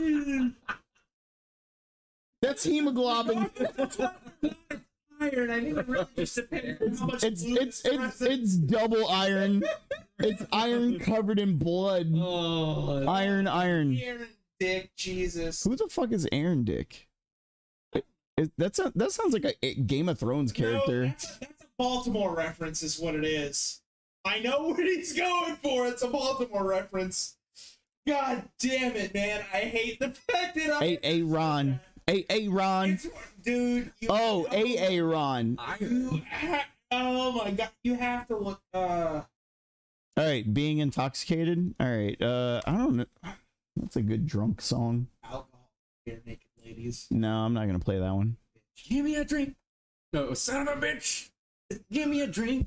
That's hemoglobin. Iron. I think it really just depends on how much It's double iron. It's iron covered in blood. Oh, Iron. Aaron Dick, Jesus. Who the fuck is Aaron Dick? That sounds like a Game of Thrones character. No, that's a Baltimore reference, is what it is. I know what he's going for. It's a Baltimore reference. God damn it, man! I hate the fact that Ron. Ron. Dude. Oh, Ron. Oh my God! You have to look. All right, being intoxicated. All right. I don't know. That's a good drunk song. Alcohol, bare naked ladies. No, I'm not gonna play that one. give me a drink. No, son of a bitch. Give me a drink.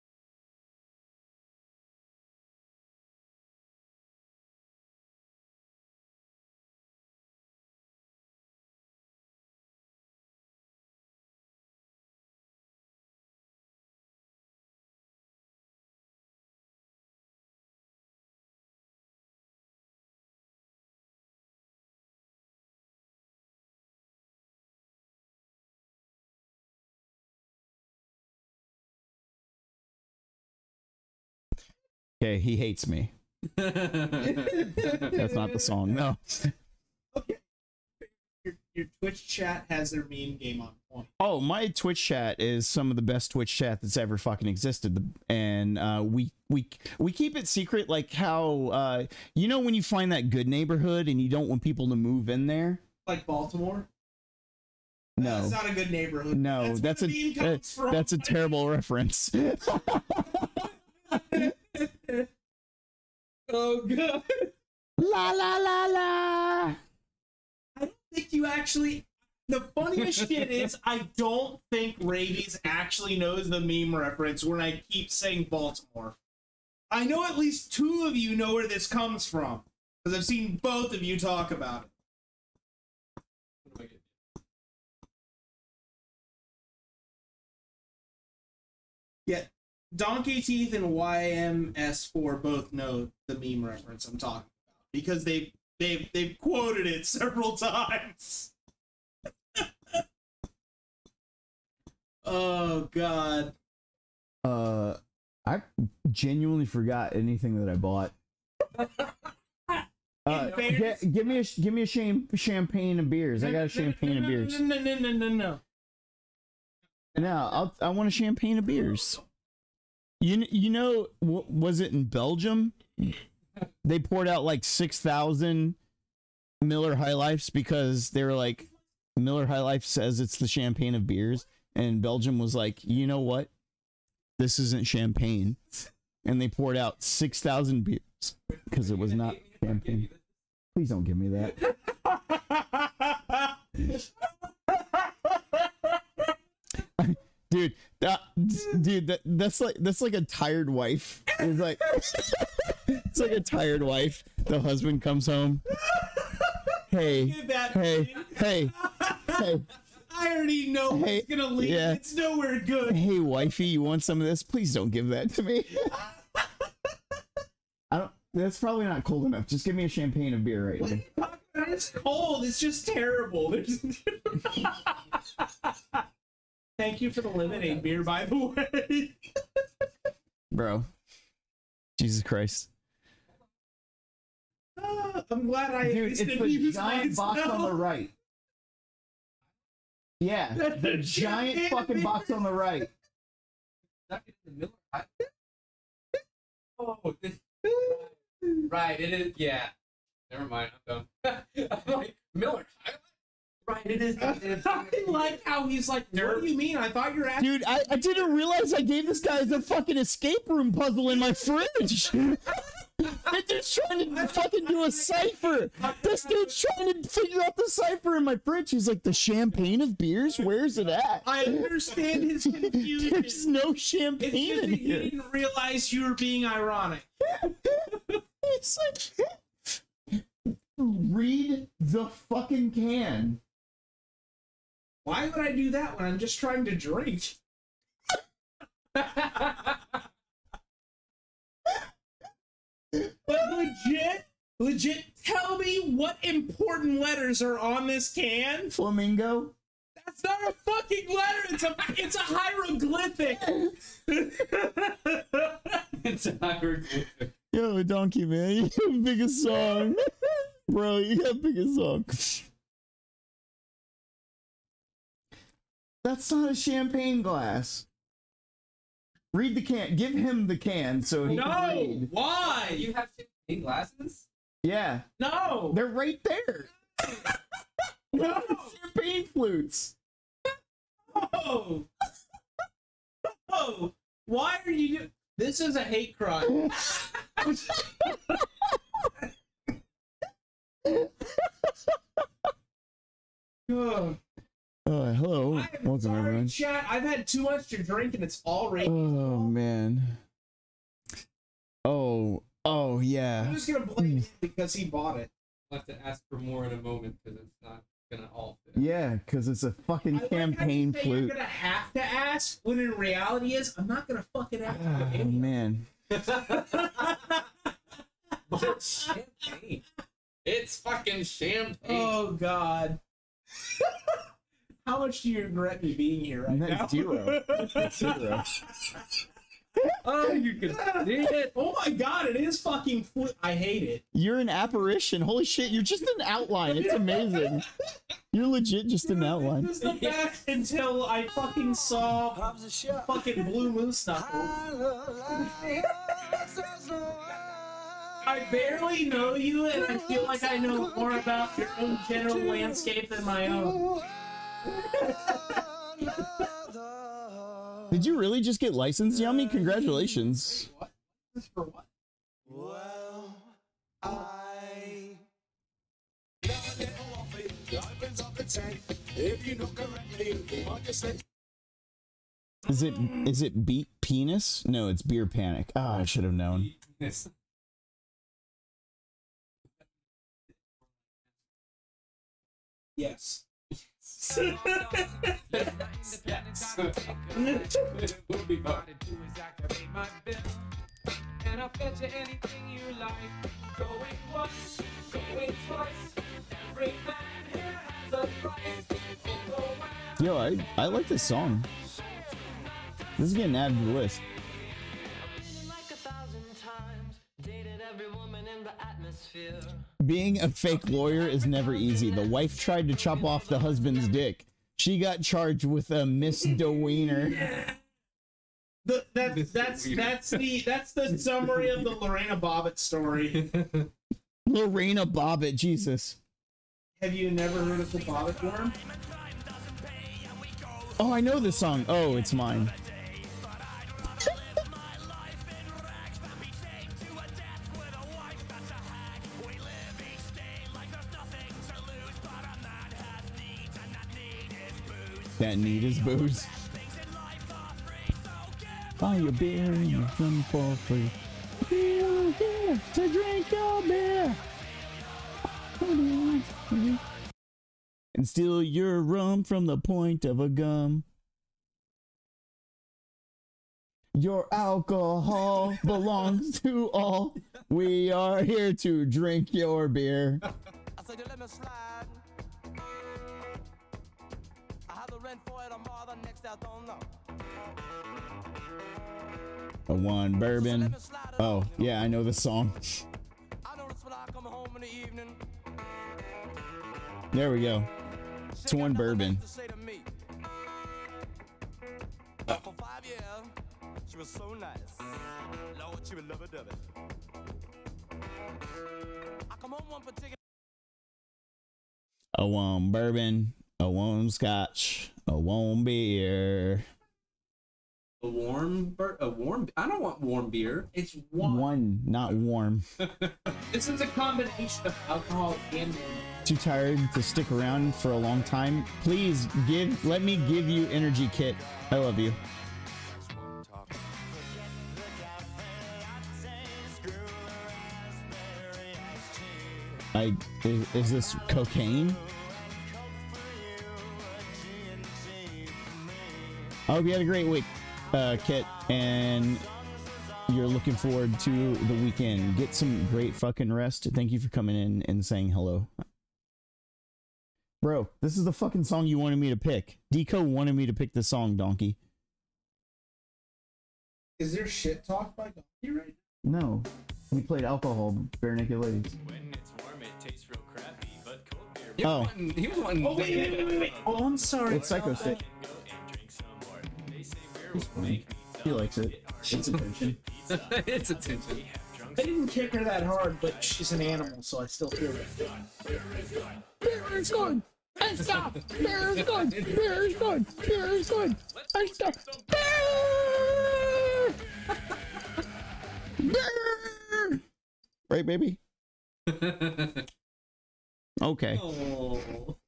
Okay, he hates me. That's not the song. No. Okay. Your Twitch chat has their meme game on point. Oh, my Twitch chat is some of the best Twitch chat that's ever fucking existed, and we keep it secret, like how you know when you find that good neighborhood and you don't want people to move in there. Like Baltimore. No, That's not a good neighborhood. no, that's a terrible reference. Oh God. La la la la. I don't think you actually. The funniest shit is I don't think Rabies actually knows the meme reference when I keep saying Baltimore. I know at least 2 of you know where this comes from, because I've seen both of you talk about it. What do I get? Yeah, Donkey Teeth and YMS4 both know the meme reference I'm talking about because they've quoted it several times. Oh God. I genuinely forgot anything that I bought. Give me a champagne and beers. I got a champagne and beers. No. No, I want a champagne and beers. You know, was it in Belgium? They poured out like 6,000 Miller High Lifes because they were like, Miller High Life says it's the champagne of beers, and Belgium was like, you know what? This isn't champagne, and they poured out 6,000 beers because it was not champagne. Please don't give me that. Dude, that's like a tired wife. It's like it's like a tired wife. The husband comes home. Hey. I already know it's gonna leave. Yeah. It's nowhere good. Hey, wifey, you want some of this? Please don't give that to me. I don't. That's probably not cold enough. Just give me a champagne and beer right now. It's cold. It's just terrible. Thank you for the lemonade beer, by the way. Bro. Jesus Christ. I'm glad I Dude, it's the giant box on the right. Yeah, the giant fucking box on the right. Oh, this. Right, it is. Yeah. Never mind, I'm done. I'm like, Miller. Right, it is. I like how he's like, what do you mean? I thought you were asking. Dude, I didn't realize I gave this guy the fucking escape room puzzle in my fridge. That dude's trying to fucking do a cipher. This dude's trying to figure out the cipher in my fridge. He's like, the champagne of beers? Where's it at? I understand his confusion. There's no champagne in here. He didn't realize you were being ironic. It's like, read the fucking can. Why would I do that when I'm just trying to drink? But legit, tell me what important letters are on this can. Flamingo? That's not a fucking letter. It's a hieroglyphic. It's a hieroglyphic. Yo, Donkey man, you gotta pick a song. Bro, you gotta pick a song. That's not a champagne glass. Read the can. Give him the can so he can read. Why? You have champagne glasses? Yeah. No. They're right there. No. Champagne flutes. Oh. Oh. Why are you... This is a hate crime. Oh. Hello. Welcome, everyone. Chat. I've had too much to drink and it's already. Oh, man. Oh, yeah. I'm just gonna blame him because he bought it. I'll have to ask for more in a moment because it's not gonna all fit. Yeah, because it's a fucking champagne flute. You're gonna have to ask, when in reality is, I'm not gonna fucking ask. Oh, man. But it's champagne. It's fucking champagne. Oh, God. How much do you regret me being here right now? Zero. That's zero. Oh, you can see it. Oh my God, it is fucking I hate it. You're an apparition. Holy shit, you're just an outline. It's amazing. You're legit just an outline. This is the best until I fucking saw fucking Blue Moose Knuckle. I barely know you, and I feel like I know more about your own general landscape than my own. Did you really just get licensed, Yummy? Congratulations. What? This is for what? Well, I opens up the tank. Is it beat penis? No, it's beer panic. Ah, I should have known. Yes. Yes. Yes. It would be fun. And I'll bet you anything you like. Going once, going twice. Every man here has a price. Yo, I like this song. This is getting added to the list. Being a fake lawyer is never easy. The wife tried to chop off the husband's dick. She got charged with a misdemeanor. That's the summary of the Lorena Bobbitt story. Lorena Bobbitt, Jesus. Have you never heard of the Bobbitt worm? Oh, I know this song. Oh, it's mine. That need is booze. Buy your beer and your rum for free. We're here to drink your beer. And steal your rum from the point of a gum. Your alcohol belongs to all. We are here to drink your beer. I said, you let me slide. I have the rent for it, I'm more than next, I don't know. A one bourbon. Oh, yeah, I know the song. I notice when I come home in the evening. There we go. It's one bourbon. To say to me. For 5 years, she was so nice. Lord, she would love it, dove it. I come home one particular. A one bourbon, a one scotch, a one beer. A warm. I don't want warm beer. It's one. One, not warm. This is a combination of alcohol and warm. Too tired to stick around for a long time? Please let me give you energy kit. I love you. Is this cocaine? I hope you had a great week, Kit, and you're looking forward to the weekend. Get some great fucking rest. Thank you for coming in and saying hello. Bro, this is the fucking song you wanted me to pick. Dcoe wanted me to pick this song, donkey. Is there shit talk by Donkey right now? No. We played alcohol, bare naked ladies. When it's warm, it tastes real crappy, but cold beer. He was wanting. Oh, wait. Oh, I'm sorry. It's Psycho Stick. He likes it. It's attention. It's attention. I didn't kick her that hard, but she's an animal, so I still feel it. Beer is good. I stop. Beer is good. Beer is good. Beer is good. I stop. Beer. Beer. Right, baby? Okay. Oh.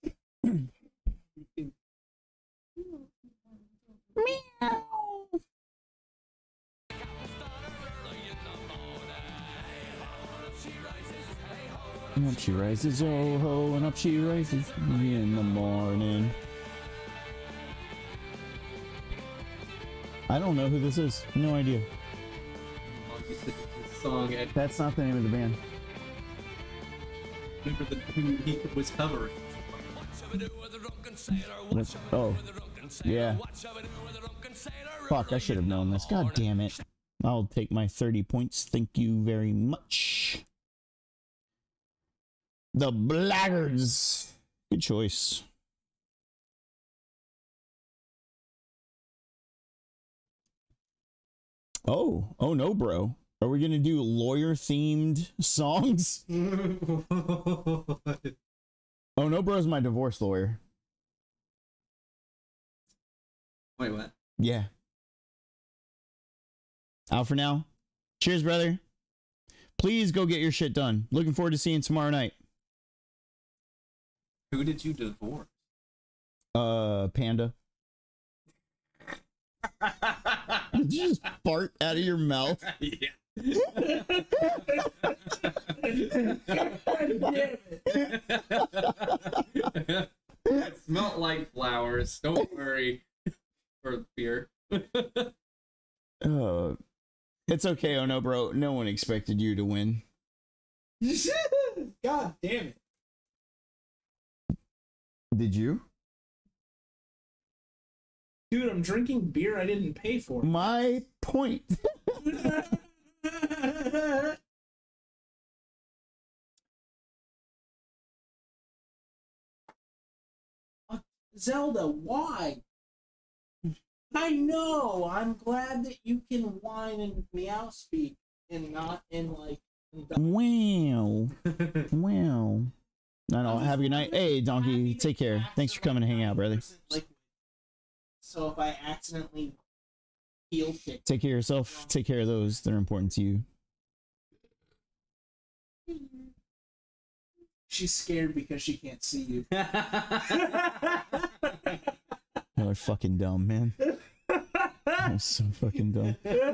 Meow. And up she rises, oh ho, and up she rises in the morning. I don't know who this is. No idea. Song. That's not the name of the band. Remember who he was covering. Oh, yeah. Fuck, I should have known this. God damn it. I'll take my 30 points. Thank you very much. The Blackguards. Good choice. Oh no, bro. Are we gonna do lawyer-themed songs? Oh no, bro's my divorce lawyer. Wait, what? Yeah. Out for now. Cheers, brother. Please go get your shit done. Looking forward to seeing you tomorrow night. Who did you divorce? Panda. Did you just fart out of your mouth? Yeah. It smelled like flowers. Don't worry. For beer. It's okay, oh no, bro. No one expected you to win. God damn it. Did you? Dude, I'm drinking beer I didn't pay for. My point. Zelda, why? I know. I'm glad that you can whine and meow speak and not in like. Wow. Wow. I know. Have a good night. Hey, Donkey. Take care. Thanks for coming to hang out, brother. So if I accidentally heel kick. Take care of yourself. Take care of those that are important to you. She's scared because she can't see you. Y'all are fucking dumb, man. I'm so fucking dumb.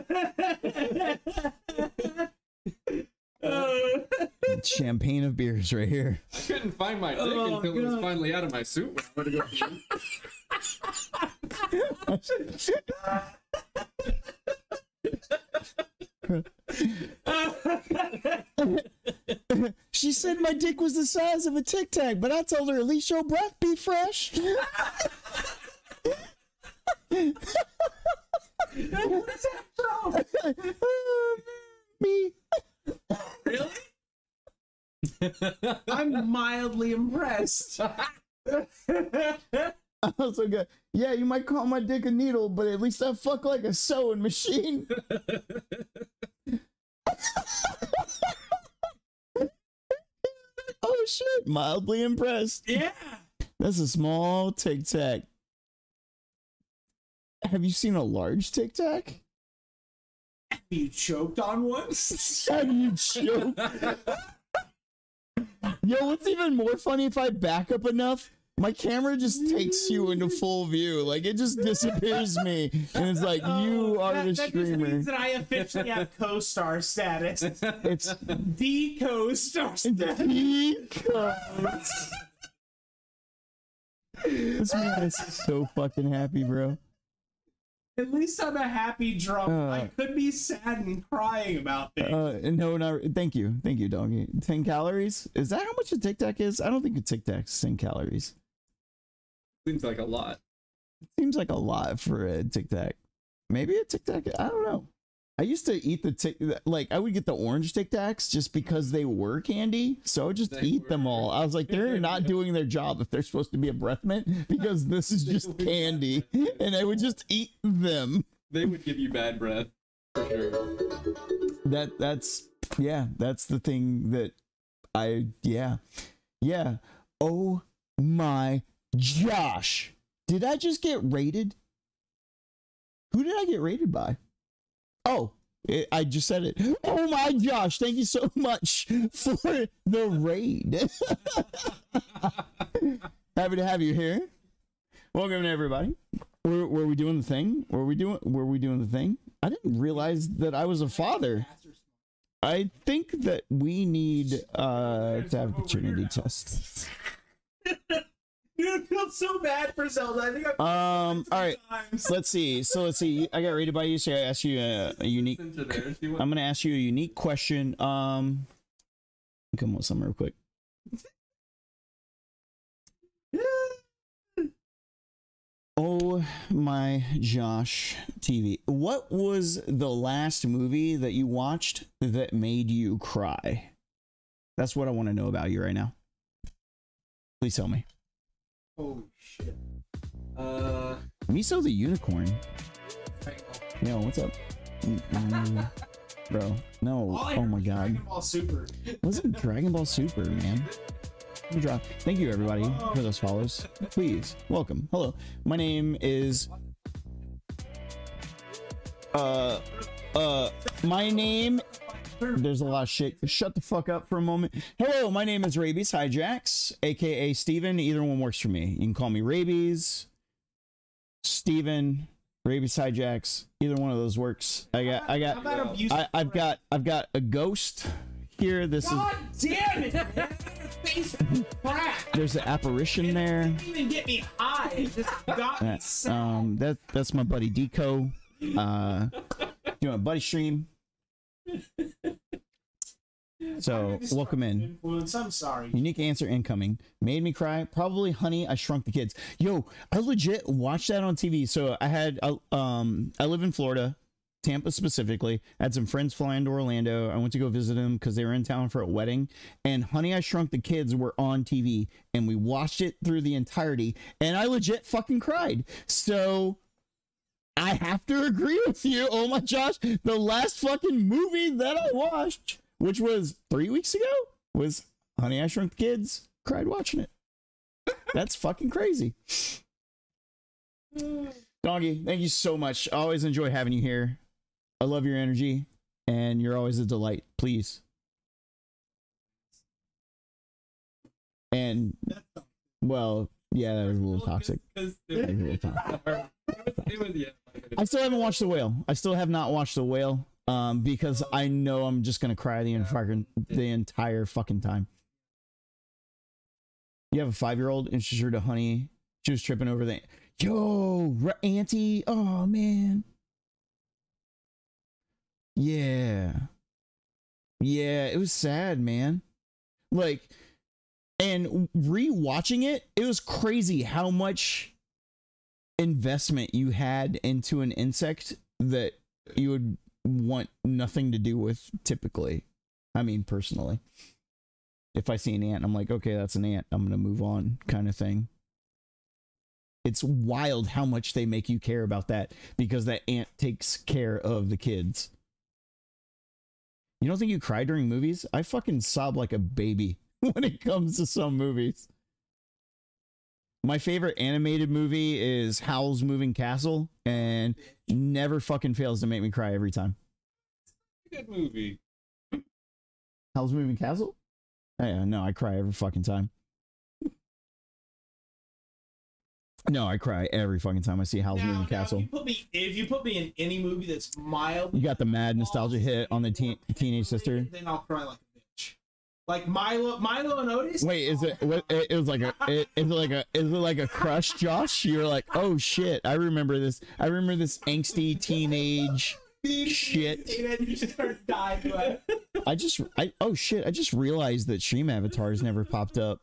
Champagne of beers right here. I couldn't find my dick until it was finally out of my suit. When I went to go. She said my dick was the size of a Tic Tac, but I told her at least your breath be fresh. What is that from? Me. Really? I'm mildly impressed. Also good. Yeah, you might call my dick a needle, but at least I fuck like a sewing machine. Oh shit, mildly impressed. Yeah. That's a small Tic Tac. Have you seen a large Tic Tac? Have you choked on one? Have you choked? Yo, what's even more funny, if I back up enough, my camera just takes you into full view. Like, it just disappears me. And it's like, you are the that streamer. just means that I officially have co-star status. It's Dcoe star status. Dcoe. This man is so fucking happy, bro. At least I'm a happy drunk. I could be sad and crying about things. No, not thank you, doggy. 10 calories? Is that how much a Tic Tac is? I don't think a Tic Tac's 10 calories. Seems like a lot. Seems like a lot for a Tic Tac. Maybe a Tic Tac. I don't know. I used to eat I would get the orange Tic Tacs just because they were candy, so I would just eat them all. I was like, they're not doing their job if they're supposed to be a breath mint, because this is just candy, and I would just eat them. They would give you bad breath, for sure. That's the thing that yeah. Oh my Josh, did I just get raided? Who did I get raided by? Oh, I just said it. Oh my Josh, thank you so much for the raid. Happy to have you here. Welcome to everybody. Were we doing the thing? Were we doing the thing? I didn't realize that I was a father. I think that we need to have a paternity test. Dude, I feel so bad for Zelda. I think all right. Let's see. I got rated by you, so I asked you a unique. I'm gonna ask you a unique question. Come with some real quick. Oh my Josh TV. What was the last movie that you watched that made you cry? That's what I want to know about you right now. Please tell me. Holy shit. Miso the Unicorn. Yo, what's up? Bro, no. Oh my god. Dragon Ball Super. Wasn't Dragon Ball Super, man? Thank you, everybody, for those follows. Please, welcome. Hello. My name is... my name There's a lot of shit. Shut the fuck up for a moment. Hello, my name is Rabies Hijacks, aka Steven. Either one works for me. You can call me Rabies, Steven, Rabies Hijacks. Either one of those works. I've got a ghost here. This God damn it, man! Face crap. There's an apparition there. Didn't even get me high. It just got me sad. That's my buddy Dcoe. Doing a buddy stream. So welcome in. Influence. I'm sorry. Unique answer incoming. Made me cry. Probably Honey, I Shrunk the Kids. Yo, I legit watched that on TV. So I live in Florida, Tampa specifically. I had some friends flying to Orlando. I went to go visit them because they were in town for a wedding. And Honey, I Shrunk the Kids were on TV. And we watched it through the entirety. And I legit fucking cried. So I have to agree with you. Oh my gosh. The last fucking movie that I watched, which was 3 weeks ago, was Honey, I Shrunk the Kids. Cried watching it. That's fucking crazy. Doggy, thank you so much. I always enjoy having you here. I love your energy, and you're always a delight. Please. And, well, yeah, that was a little toxic. I still haven't watched The Whale. I still have not watched The Whale. Because I know I'm just gonna cry the entire fucking time. You have a 5-year-old introduced her to Honey. She was tripping over the auntie. Oh man. Yeah, it was sad, man. Like, and rewatching it, it was crazy how much investment you had into an insect that you would want nothing to do with typically. I mean, personally, if I see an ant, I'm like, okay, that's an ant, I'm gonna move on, kind of thing. It's wild how much they make you care about that because that ant takes care of the kids. You don't think you cry during movies? I fucking sob like a baby when it comes to some movies. My favorite animated movie is Howl's Moving Castle, and never fucking fails to make me cry every time. Good movie. Howl's Moving Castle? Oh, yeah, no, I cry every fucking time. No, I cry every fucking time I see Howl's Moving Castle. If you put me in any movie that's mild, you got the mad nostalgia hit on the teenage sister. Then I'll cry like a bitch. Like Milo and Otis. Wait, is it like a crush, Josh? You're like, oh shit, I remember this angsty teenage shit. You just start dying. I just realized that Stream Avatars never popped up.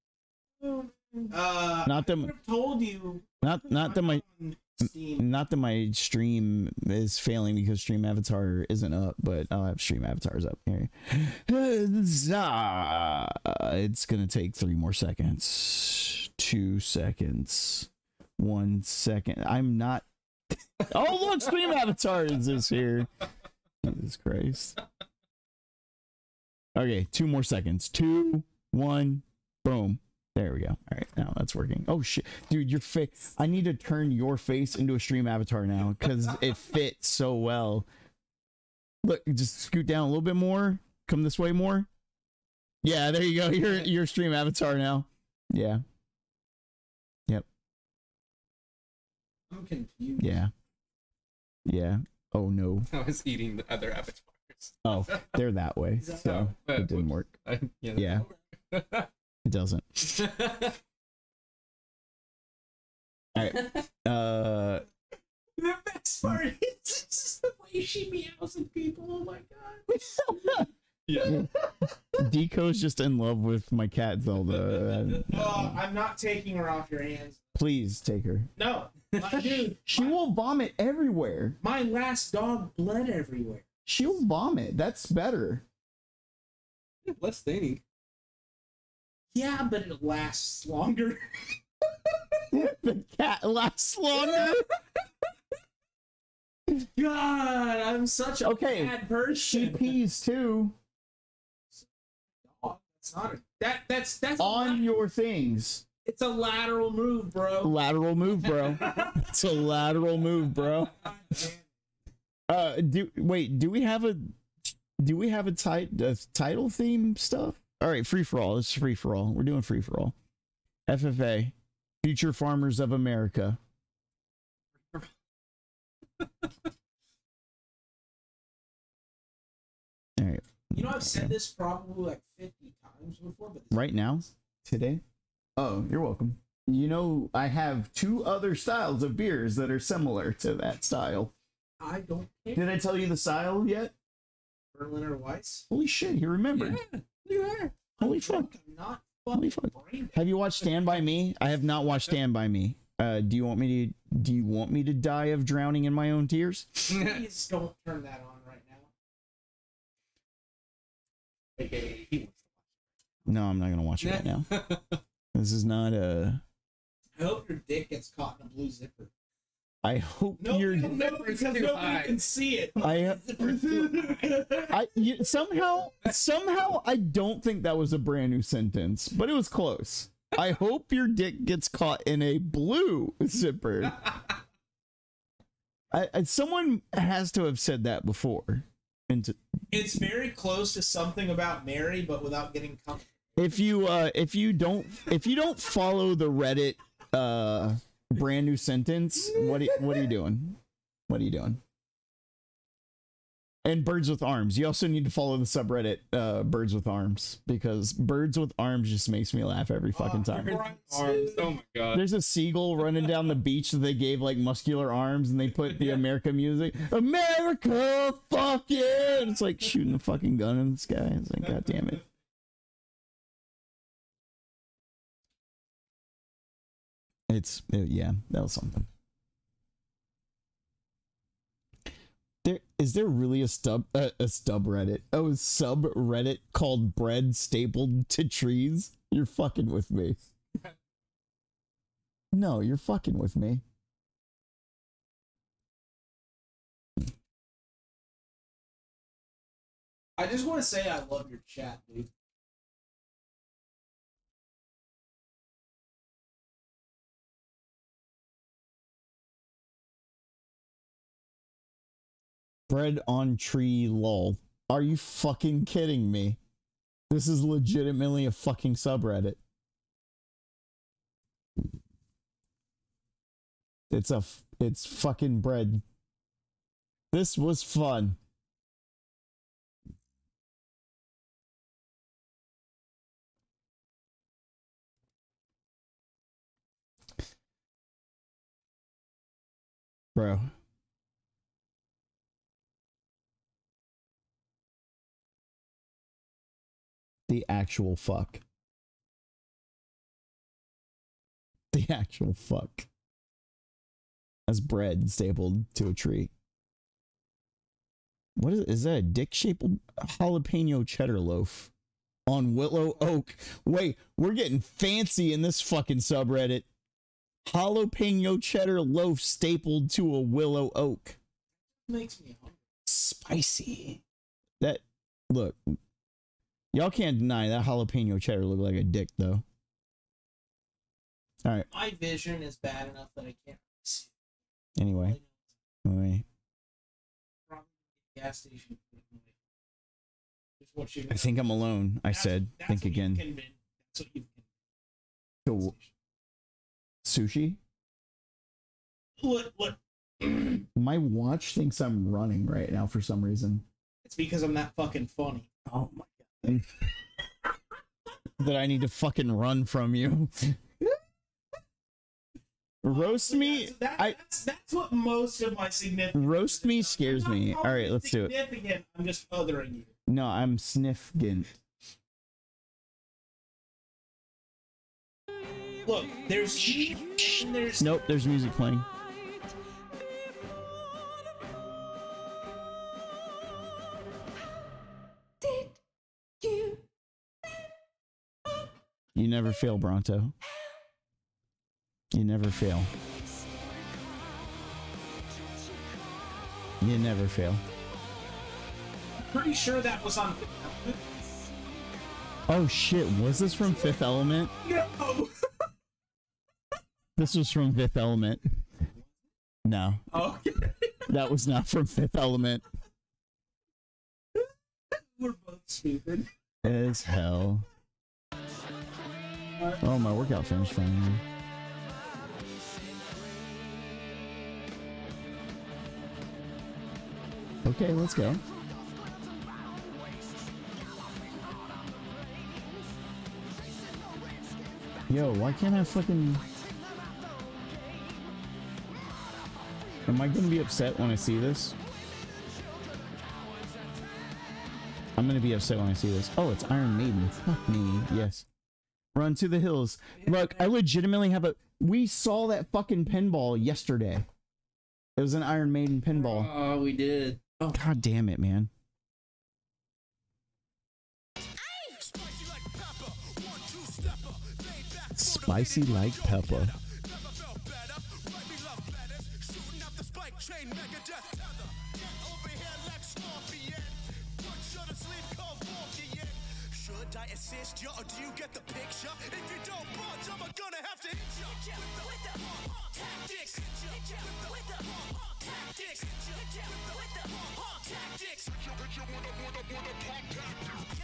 Not that told you. Not that my stream is failing because Stream Avatar isn't up, but I'll have Stream Avatars up here. It's gonna take 3 more seconds. 2 seconds. 1 second. I'm not. Oh look, Stream Avatars is here. Jesus Christ. Okay, 2 more seconds. 2, 1, boom. There we go. All right, now that's working. Oh shit, dude, your face. I need to turn your face into a Stream Avatar now because it fits so well. Look, just scoot down a little bit more. Come this way more. Yeah, there you go. You're Stream Avatar now. Yeah. Yep. I'm confused. Yeah. Yeah. Oh no. I was eating the other avatars. Oh, they're that way, so it didn't work. Yeah. It doesn't. All right. The best part is just the way she meows at people. Oh my god. Yeah. Dcoe's just in love with my cat Zelda. I'm not taking her off your hands. Please take her. No, dude. She will vomit everywhere. My last dog bled everywhere. She'll vomit. That's better. Less staining. Yeah, but it lasts longer. The cat lasts longer. God, I'm such a bad person. She pees too. Oh, that's not that's on your things. It's a lateral move, bro. Lateral move, bro. It's a lateral move, bro. Do we have Do we have a title theme stuff? All right, free for all. It's free for all. We're doing free for all. FFA, Future Farmers of America. All right. You know, I've said this probably like 50 times before, but right now, today. Oh, you're welcome. You know, I have 2 other styles of beers that are similar to that style. I don't care. Did I tell you the style yet? Berliner Weiss. Holy shit, he remembered. Yeah, you are. Holy fuck. I'm not Holy fuck. Have you watched Stand By Me? I have not watched Stand By Me. Do you want me to die of drowning in my own tears? Please don't turn that on right now. No, I'm not gonna watch it right now. This is not a. I hope your dick gets caught in a blue zipper. I hope No, you're. no, because nobody can see it. Somehow I don't think that was a brand new sentence, but it was close. I hope your dick gets caught in a blue zipper. Someone has to have said that before. It's very close to something about Mary, but without getting comfortable. If you don't follow the Reddit brand new sentence, what are you doing? What are you doing? And Birds with Arms. You also need to follow the subreddit Birds with Arms, because Birds with Arms just makes me laugh every fucking time. Arms. Oh my god. There's a seagull running down the beach that they gave like muscular arms, and they put the America music. America, fuck yeah! And it's like shooting a fucking gun in the sky. It's like, god damn it. Yeah, that was something. Is there really a subreddit? Oh, a subreddit called bread stapled to trees? You're fucking with me. No, you're fucking with me. I just want to say I love your chat, dude. Bread on tree lol. Are you fucking kidding me? This is legitimately a fucking subreddit. It's fucking bread. This was fun. Bro. The actual fuck. The actual fuck. As bread stapled to a tree. What is that? A dick-shaped jalapeno cheddar loaf on willow oak. Wait, we're getting fancy in this fucking subreddit. Jalapeno cheddar loaf stapled to a willow oak. Makes me hungry. Spicy. That, look. Y'all can't deny that jalapeno cheddar looked like a dick, though. All right. My vision is bad enough that I can't see. Anyway. Gas station. I think I'm alone. I said. Think again. That's what you've So, sushi? What? My watch thinks I'm running right now for some reason. It's because I'm that fucking funny. Oh my god. That I need to fucking run from you. Roast me. That's what most of my significant. Roast me scares me. All right, let's do it. I'm just othering you. No, I'm sniffgant. Look, there's nope. There's music playing. You never fail, Bronto. You never fail. You never fail. Pretty sure that was on. Oh shit, was this from Fifth Element? No. This was from Fifth Element. No. Okay. That was not from Fifth Element. We're both stupid. As hell. Oh, my workout finished finally. Okay, let's go. Yo, why can't I fucking... Am I gonna be upset when I see this? I'm gonna be upset when I see this. Oh, it's Iron Maiden. Fuck me. Yes. Run to the hills. Look, I legitimately have a... We saw that fucking pinball yesterday. It was an Iron Maiden pinball. Oh, we did. Oh. God damn it, man. Spicy like pepper. Should I assist you or do you get the picture? If you don't budge, I'm gonna have to hit you with the tactics. With the tactics. With the tactics.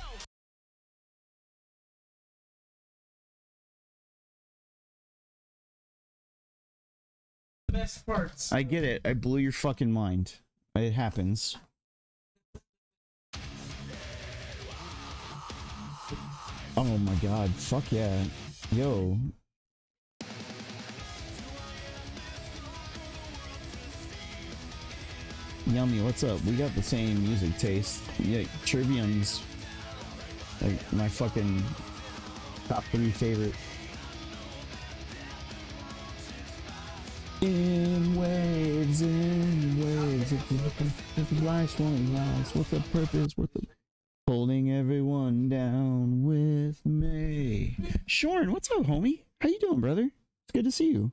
Best parts. I get it. I blew your fucking mind. It happens. Oh my god. Fuck yeah. Yo. Yummy, what's up? We got the same music taste. Yeah, Trivium's like my fucking top 3 favorite. In waves, if the lights won't rise, what's the purpose, what's the... Holding everyone down with me. Shorn, what's up, homie? How you doing, brother? It's good to see you.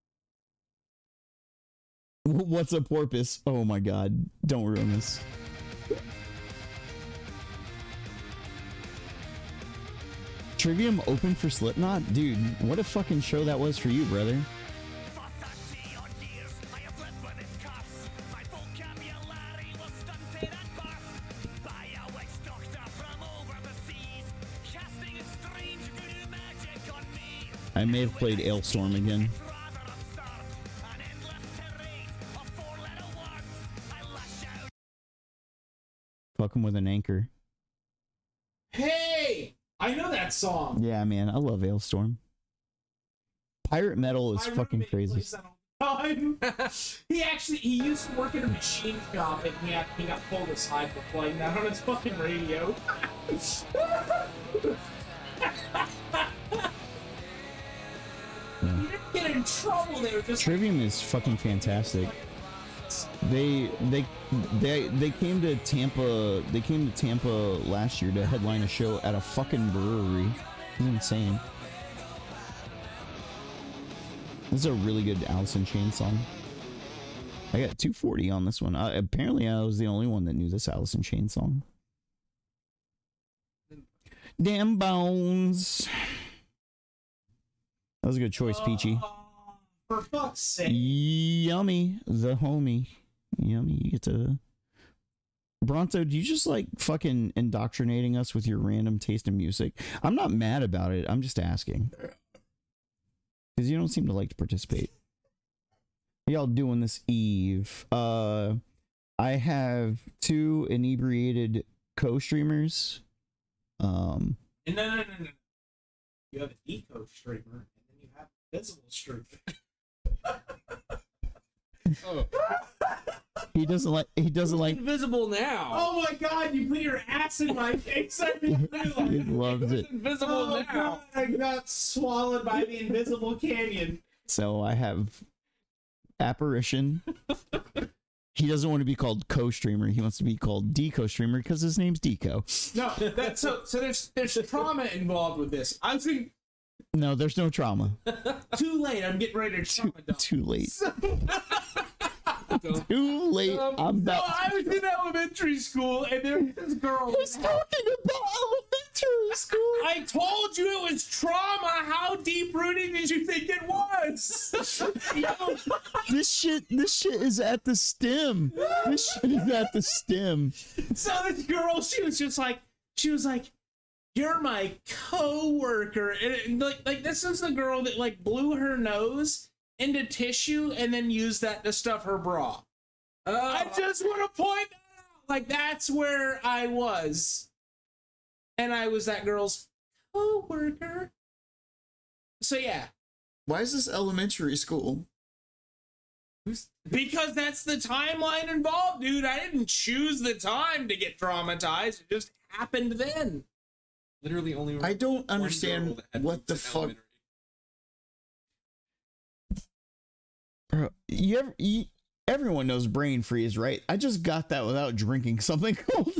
What's a porpoise? Oh my god, don't ruin this. Trivium open for Slipknot? Dude, what a fucking show that was for you, brother. I may have played Ailstorm again. Fuck him with an anchor. Hey! I know that song. Yeah, man, I love Ailstorm. Pirate metal is fucking crazy. He used to work in a machine shop and he got pulled aside for playing that on his fucking radio. Yeah. He didn't get in trouble. They were just Trivium is fucking fantastic. They came to Tampa. They came to Tampa last year to headline a show at a fucking brewery. It's insane. This is a really good Alice in Chains song. I got 240 on this one. Apparently, I was the only one that knew this Alice in Chains song. Damn bones. That was a good choice, Peachy. For fuck's sake. Yummy, the homie. Yummy, you get to... Bronto, do you just like fucking indoctrinating us with your random taste in music? I'm not mad about it. I'm just asking. Because you don't seem to like to participate. What y'all doing this eve? I have 2 inebriated co-streamers. No. You have an eco streamer, and then you have a visible streamer. Oh. He doesn't like invisible now. Oh my god, you put your ass in my face. I didn't realize. He loves it. Invisible now. God, I got swallowed by the invisible canyon. So I have Apparition. He doesn't want to be called co-streamer. He wants to be called Dcoe streamer because his name's Dcoe. No, that's so there's trauma involved with this. I think No, there's no trauma. too late. I'm getting ready to trauma dump. Too late. Too late. I'm about. I was in elementary school, and there was this girl. He's talking about elementary school. I told you it was trauma. How deep rooted did you think it was? This shit is at the stem. This shit is at the stem. So this girl, she was like, you're my co-worker. And like this is the girl that like blew her nose into tissue and then used that to stuff her bra. I just want to point that out. Like that's where I was. And I was that girl's co-worker. So yeah. Why is this elementary school? Because that's the timeline involved, dude. I didn't choose the time to get traumatized. It just happened then. Literally only. I don't one girl understand that had what the boobs in fuck. elementary. Bro, everyone knows brain freeze, right? I just got that without drinking something cold.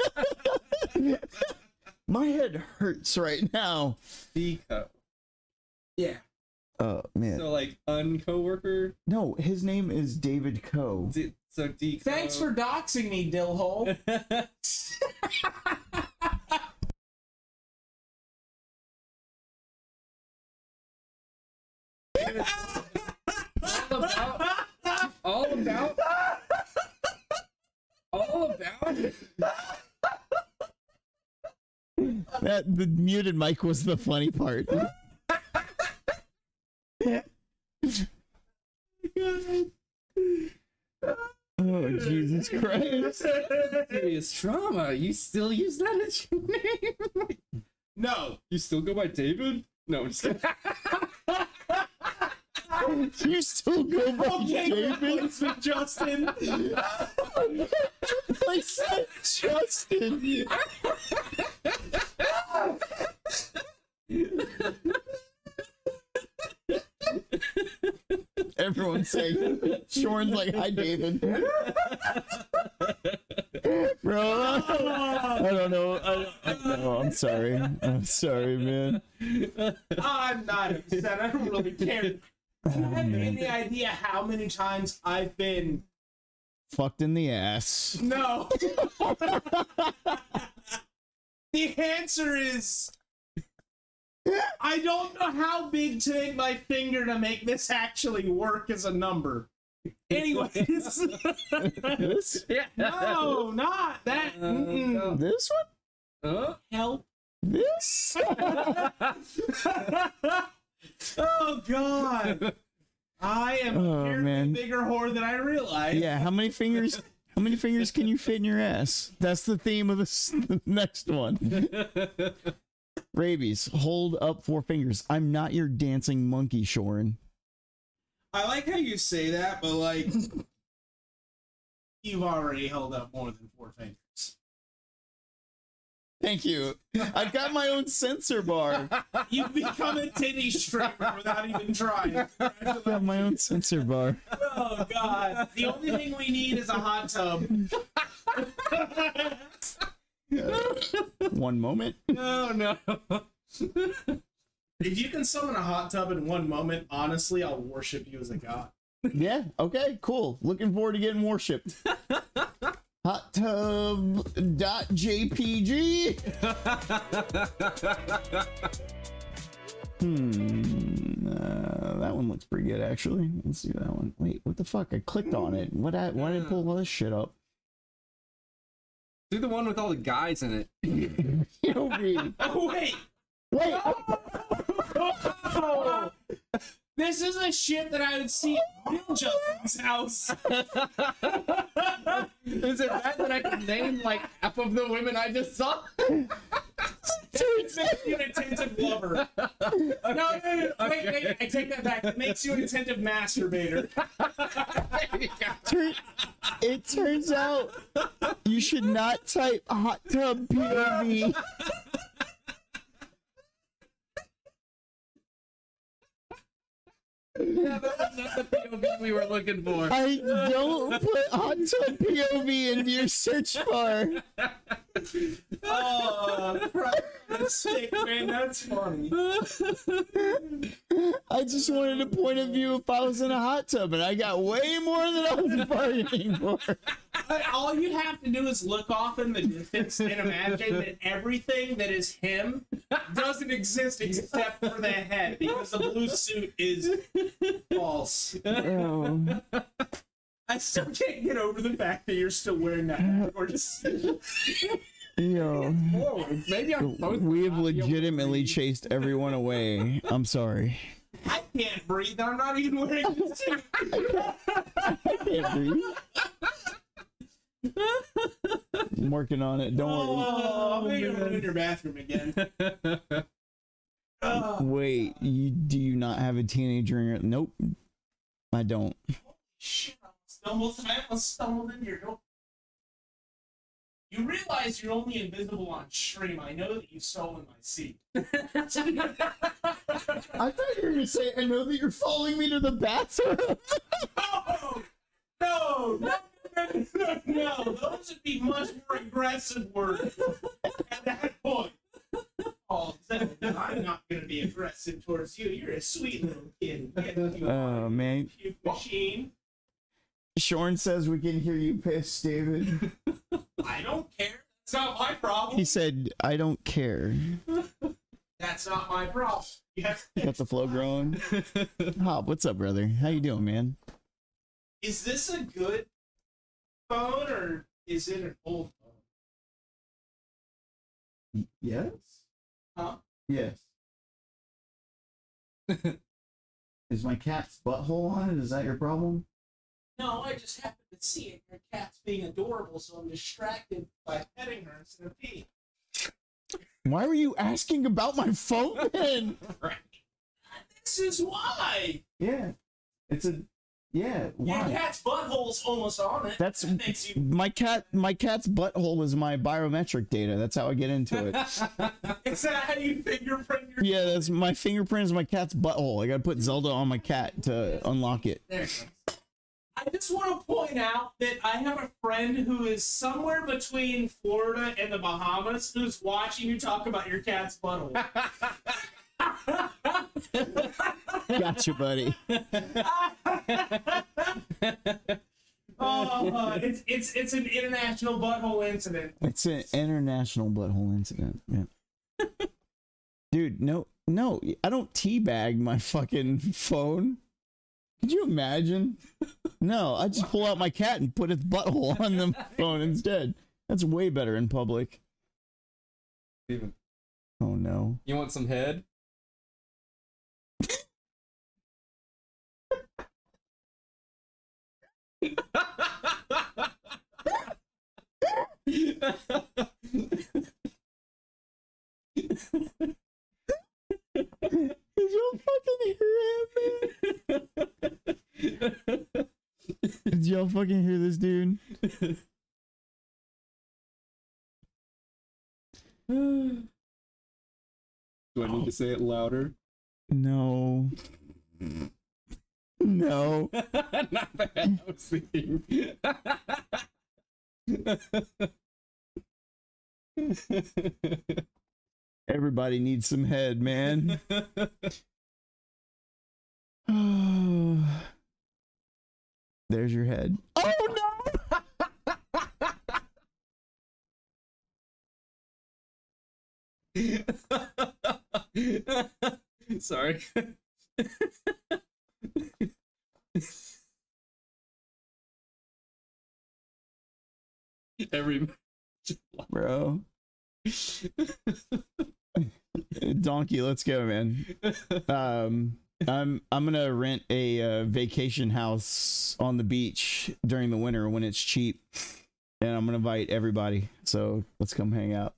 My head hurts right now. Dcoe. Yeah. Oh man. So like uncoworker. No, his name is David Coe. So Dcoe. Thanks for doxing me, Dillhole. all about That the muted mic was the funny part. Oh Jesus Christ! serious trauma. You still use that as your name? No. You still go by David? No, I'm just kidding. You still go by Okay, David? replacement Justin. Replacement Justin. Everyone's saying, Shorn's like, hi, David. Bro, I don't know. I don't know. I'm sorry. I'm sorry, man. I'm not upset. I don't really care. Do you have any idea how many times I've been... Fucked in the ass. No. The answer is... I don't know how big to make my finger to make this actually work as a number. Anyways. This? Yeah. No, not that. Mm-mm. This one? Help. This? Oh, God. I am a man. bigger whore than I realized. Yeah, how many fingers? How many fingers can you fit in your ass? That's the theme of the next one. Rabies, hold up 4 fingers. I'm not your dancing monkey, Shorin. I like how you say that, but like, you've already held up more than 4 fingers. Thank you. I've got my own sensor bar. You've become a titty stripper without even trying. I've got my own sensor bar. Oh, God. The only thing we need is a hot tub. 1 moment. No. If you can summon a hot tub in 1 moment, honestly, I'll worship you as a god. Yeah, okay, cool. Looking forward to getting worshipped. Hot tub.jpg. That one looks pretty good, actually. Let's see that one. Wait, what the fuck? I clicked on it. Why did I pull all this shit up? Do the one with all the guys in it. Oh, wait. Wait. Oh. This is a shit that I would see at Real Justin's house. Is it that I can name like half of the women I just saw? It makes you an attentive lover. No. Wait, I take that back. It makes you an attentive masturbator. It turns out you should not type hot tub POV. Yeah, that was not the POV we were looking for. I don't put hot tub POV into your search bar. Oh, that's sick, man. That's funny. I just wanted a point of view if I was in a hot tub, and I got way more than I was bargaining for. All you have to do is look off in the distance and imagine that everything that is him doesn't exist except for the head, because the blue suit is false. Oh. I still can't get over the fact that you're still wearing that backwards. Yo, Maybe I'm supposed to we have not be able to legitimately breathe. chased everyone away. I'm sorry. I can't breathe. I'm not even wearing the suit. I can't breathe. I'm working on it. Don't Oh, I'm gonna go in your bathroom again. worry. Wait, do you not have a teenager in your... Nope. I don't. Shit, I almost stumbled in here. You realize you're only invisible on stream. I know that you've stolen my seat. I thought you were going to say, I know that you're following me to the bathroom. No. Those would be much more aggressive words at that point. Oh, I'm not going to be aggressive towards you. You're a sweet little kid. Oh, man. Puke machine. Shorn says we can hear you piss, David. I don't care. That's not my problem. He said, I don't care. That's not my problem. Yes. Got the flow growing. Hop, what's up, brother? How you doing, man? Is this a good phone or is it an old phone? Yes. Huh? Yes. Is my cat's butthole on it? Is that your problem? No, I just happened to see it. Your cat's being adorable, so I'm distracted by petting her instead of peeing. Why were you asking about my phone then? Right. This is why. Yeah. It's a... Yeah, Your why? cat's butthole's almost on it. That's... That makes you... My cat's butthole is my biometric data. That's how I get into it. Is that how you fingerprint your... Yeah, that's my fingerprint is my cat's butthole. I gotta put Zelda on my cat to unlock it. There it goes. I just want to point out that I have a friend who is somewhere between Florida and the Bahamas who's watching you talk about your cat's butthole. Gotcha, buddy. Oh, it's an international butthole incident. It's an international butthole incident. Yeah. Dude, no, I don't teabag my fucking phone. Could you imagine? No, I just pull out my cat and put its butthole on the phone instead. That's way better in public. Steven, Oh no. you want some head? Did y'all fucking hear him, man? Did y'all fucking hear this dude? Do I need to say it louder? No. No. Not that I was thinking. Everybody needs some head, man. There's your head. Oh no! Sorry. Every Bro. Donkey, let's go, man. I'm gonna rent a vacation house on the beach during the winter when it's cheap, and I'm gonna invite everybody. So let's come hang out.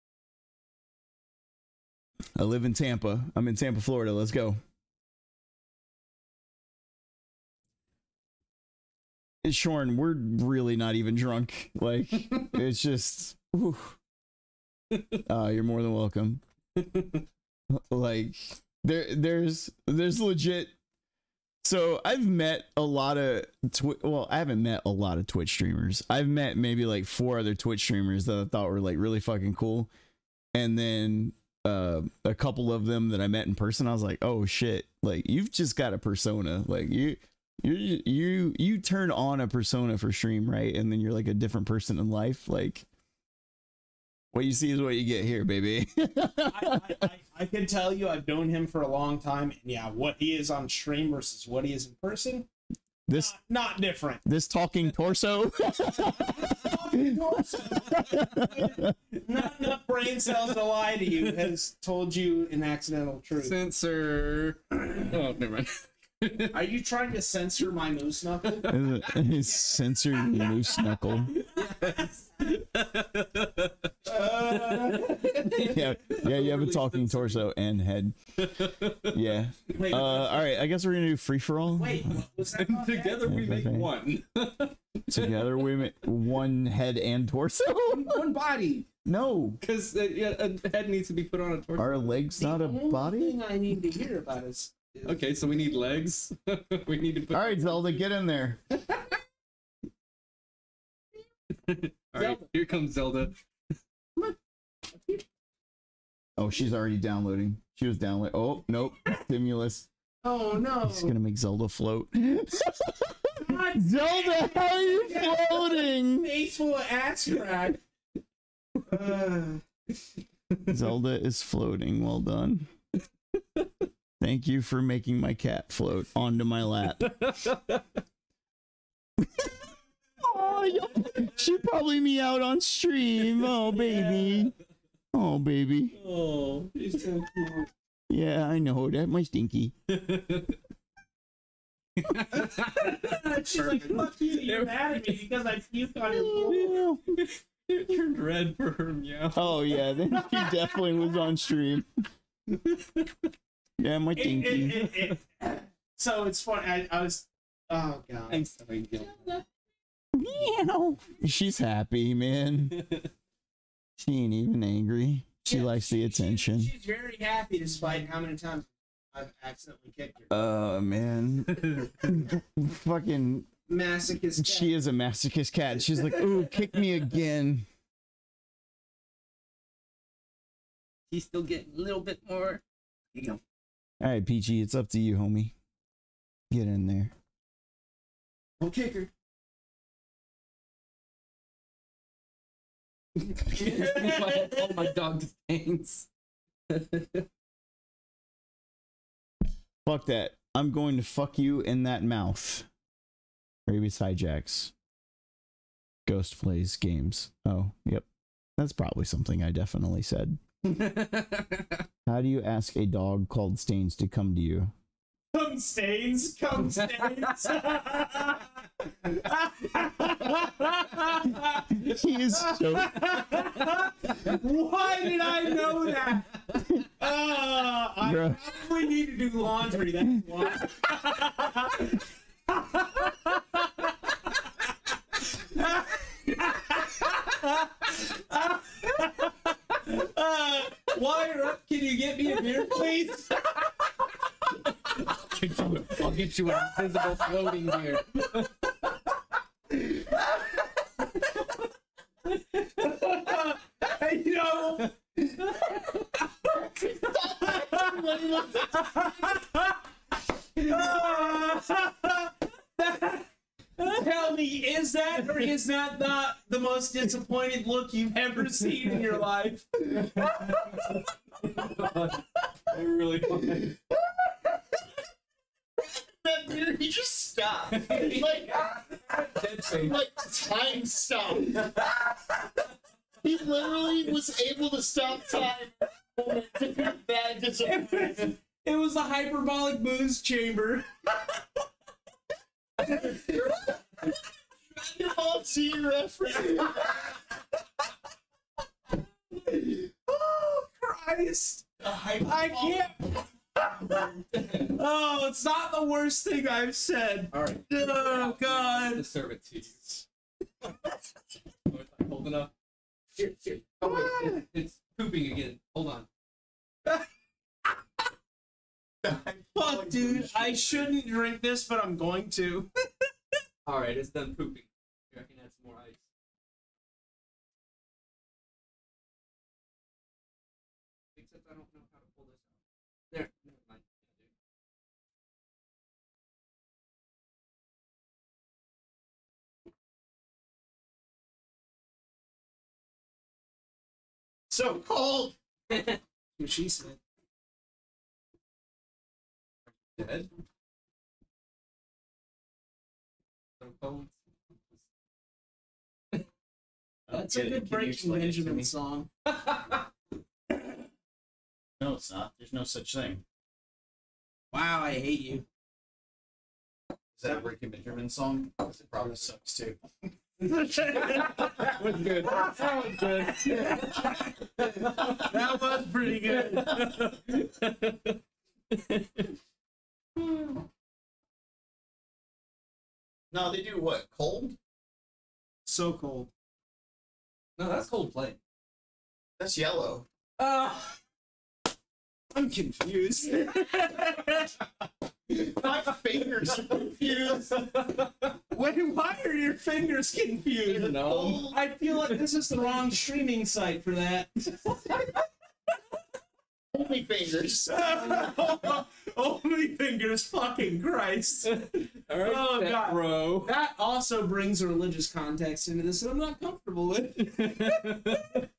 I live in Tampa. I'm in Tampa, Florida. Let's go. Shorn, we're really not even drunk. Like, it's just. You're more than welcome. Like, there's legit. So I've met a lot of I haven't met a lot of Twitch streamers. I've met maybe like 4 other Twitch streamers that I thought were like really fucking cool, and then a couple of them that I met in person, I was like, oh shit, like you've just got a persona. Like You turn on a persona for stream, right? And then you're like a different person in life. Like, what you see is what you get here, baby. I can tell you, I've known him for a long time, and yeah, what he is on stream versus what he is in person, This not different. this talking torso. Not enough brain cells to lie to you has told you an accidental truth. Censor. Oh, never mind. Are you trying to censor my moose knuckle? Censor your moose knuckle. Yeah, you have a talking torso and head. Yeah. Wait, All right, I guess we're gonna do free for all. wait, what was that? called? Together we make Okay. one. Together we make one head and torso. One body. No, Because a head needs to be put on a torso. our legs not a The only body. thing I need to hear about is Okay, so we need legs. We need to put. All right, Zelda, get in there. All right, here comes Zelda. Oh, she's already downloading. She was downloading. Oh, nope. Stimulus. Oh no! He's gonna make Zelda float. God, Zelda, how are you floating? face full of ass crack. Zelda is floating. Well done. Thank you for making my cat float onto my lap. Oh, she probably meowed on stream. Oh, baby. Oh, baby. Oh, He's so cute. Yeah, I know. That my stinky. She's like, fuck you, you're mad at me because I puked on your floor. it turned red for her meow. Oh, yeah. Then she definitely was on stream. Yeah, my stinky. So it's funny. I was. Oh god. I'm sorry, Gil. Meow. She's happy, man. She ain't even angry. She likes the attention. She's very happy despite how many times I've accidentally kicked her. Man. Fucking. Masochist. cat. She is a masochist cat. She's like, ooh, kick me again. He's still getting a little bit more. Here you go. All right, Peachy, it's up to you, homie. Get in there. Don't kick her. All my dog stains. Fuck that. I'm going to fuck you in that mouth. Rabies hijacks. Ghost plays games. Oh, yep. That's probably something I definitely said. How do you ask a dog called Stains to come to you? Come stains, come stains. He is so... Why did I know that? I Bruh. probably need to do laundry. That's why. Wire up, can you get me a beer, please? I'll get you an invisible floating beer. You know. Tell me, is that or is that not the most disappointed look you've ever seen in your life? I really want. Dude, he just stopped. Like time stopped. He literally was able to stop time to be that disappointed. It was a hyperbolic booze chamber. Dragon Z reference. Oh, Christ. I can't. Oh, it's not the worst thing I've said. All right. Oh, God. To serve it to you. Holding up. Here. Oh wait, it's pooping again. Hold on. Fuck, dude. I shouldn't drink this, but I'm going to. All right, it's done pooping. Here, I can add some more ice. Except I don't know how to pull this out. There. Never mind. So cold. What she said. Dead? So cold. That's a good Breaking Benjamin song. No, it's not. There's no such thing. Wow, I hate you. Is that a Breaking Benjamin song? Because it probably sucks too. That was good. That was good. That was pretty good. No, they do what? Cold? So cold. No, that's Coldplay. That's yellow. I'm confused. My fingers are confused. Wait, why are your fingers confused? No. I feel like this is the wrong streaming site for that. Only fingers. Only fingers, fucking Christ. All right, Oh, God. bro. That also brings a religious context into this that I'm not comfortable with.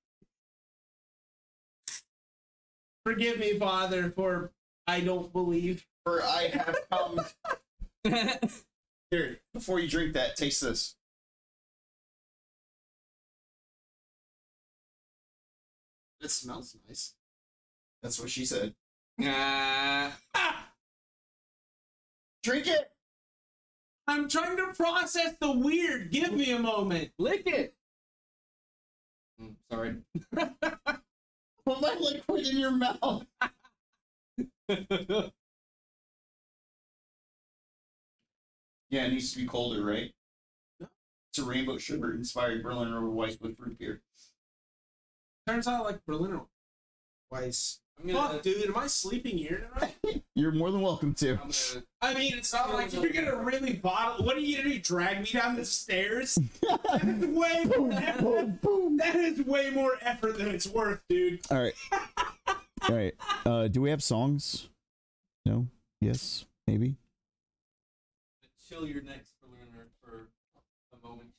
Forgive me, Father, for I don't believe. For I have come. Here, before you drink that, taste this. It smells nice. That's what she said. Drink it! I'm trying to process the weird. Give me a moment. Lick it. Sorry. Put my liquid in your mouth. Yeah, it needs to be colder, right? It's a rainbow sugar inspired Berliner Weiss with root beer. Turns out I like Berliner Weiss. I'm gonna, Fuck, dude, am I sleeping here tonight? You're more than welcome to. I'm gonna, I mean, it's not like you're gonna really bottle. What are you gonna do? Drag me down the stairs? That is way more effort. That is way more effort than it's worth, dude. All right. All right. Do we have songs? No? Yes? Maybe? chill your next Berliner for a moment.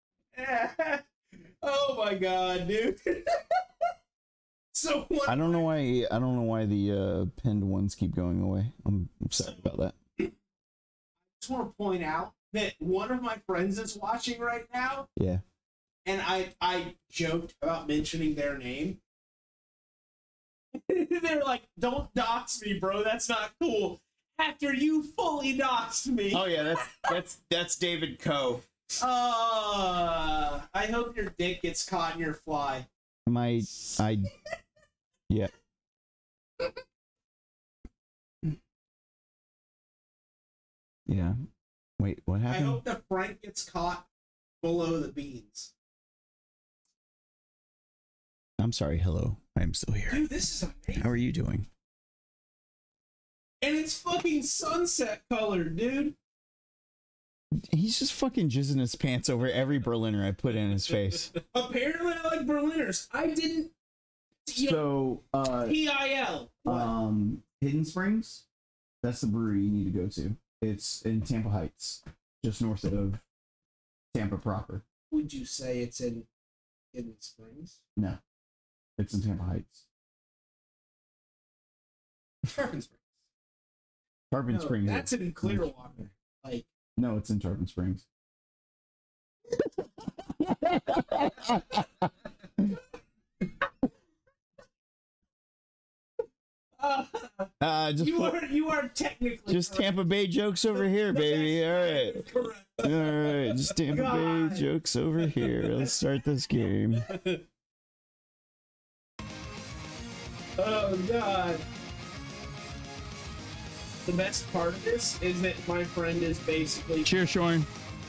Oh my god, dude. So I don't know why the pinned ones keep going away. I'm sorry about that. I just want to point out that one of my friends is watching right now. Yeah. And I joked about mentioning their name. They're like, "Don't dox me, bro. That's not cool." After you fully doxed me. Oh yeah, that's Dcoe. I hope your dick gets caught in your fly. Yeah. Yeah. Wait, what I happened? hope the Frank gets caught below the beans. I'm sorry. Hello. I'm still here. Dude, this is amazing. How are you doing? And it's fucking sunset colored, dude. He's just fucking jizzing his pants over every Berliner I put in his face. Apparently I like Berliners. I didn't. So, PIL. Hidden Springs, that's the brewery you need to go to. It's in Tampa Heights, just north of Tampa proper. Would you say it's in Hidden Springs? No, it's in Tampa Heights. Tarpon Springs. Tarpon No, Springs. that's in Clearwater. Like, no, it's in Tarpon Springs. you are technically just correct. Tampa Bay jokes over here, baby. All right, Correct. all right, just Tampa Bay jokes over here. Let's start this game. Oh god. The best part of this is that my friend is basically Cheers, Shorn.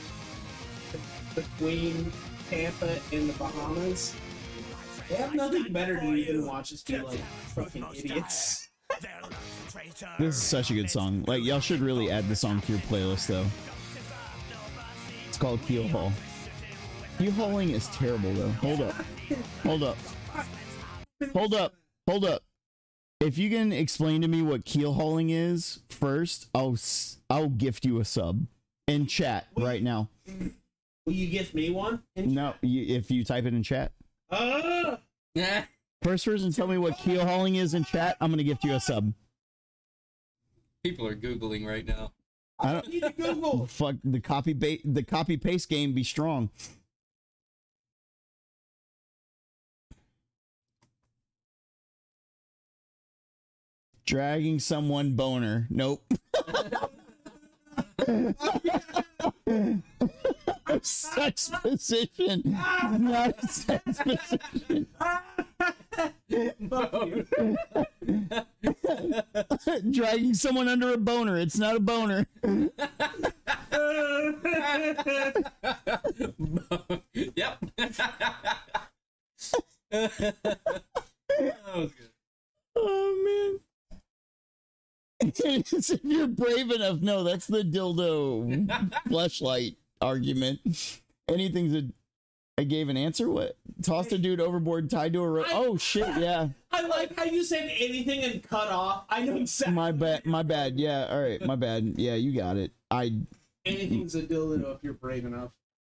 between Tampa and the Bahamas. They have nothing better to do than watch us be like fucking idiots. This is such a good song. Like, y'all should really add the song to your playlist, though. It's called Keel Haul. Keel hauling is terrible, though. Hold up. Hold up. Hold up. Hold up. If you can explain to me what keel hauling is first, I'll gift you a sub in chat right now. Will you gift me one? No, if you type it in chat. Yeah. First person, tell me what keel hauling is in chat. I'm gonna gift you a sub. People are googling right now. I don't need to Google. Fuck the copy paste game. Be strong. Dragging someone boner. Nope. Sex position. Not a sex position. Dragging someone under a boner. It's not a boner. Yep. Oh, good. Oh man. If you're brave enough, no, that's the dildo fleshlight argument. Anything's I gave an answer. What? Tossed a dude overboard, tied to a rope. Oh shit, yeah. I like how you said anything and cut off. I know exactly. My bad. Yeah, all right, my bad. Yeah, you got it. Anything's a dildo if you're brave enough.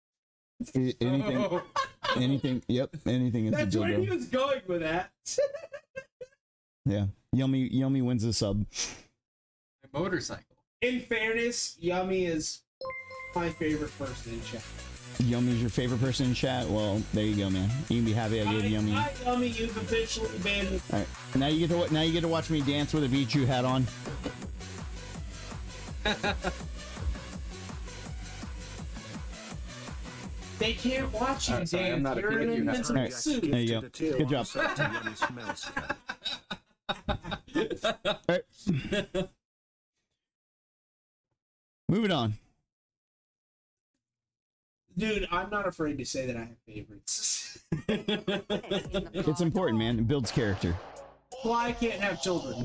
Anything. Yep, anything is That's a dildo. where he was going with that. Yeah, Yummy wins a sub. My motorcycle. In fairness, Yummy is my favorite person in chat. Yummy's your favorite person in chat? Well, there you go, man. You can be happy I gave Yummy. Hi, Yummy, you've officially been. All right, now you get to watch me dance with a Pichu hat on. They can't watch you dance. Sorry, I'm not a You're in an Pikachu hat. invincible Right. suit. There you go. Good job. All right. Moving on. Dude, I'm not afraid to say that I have favorites. It's important, man. It builds character. Well, I can't have children.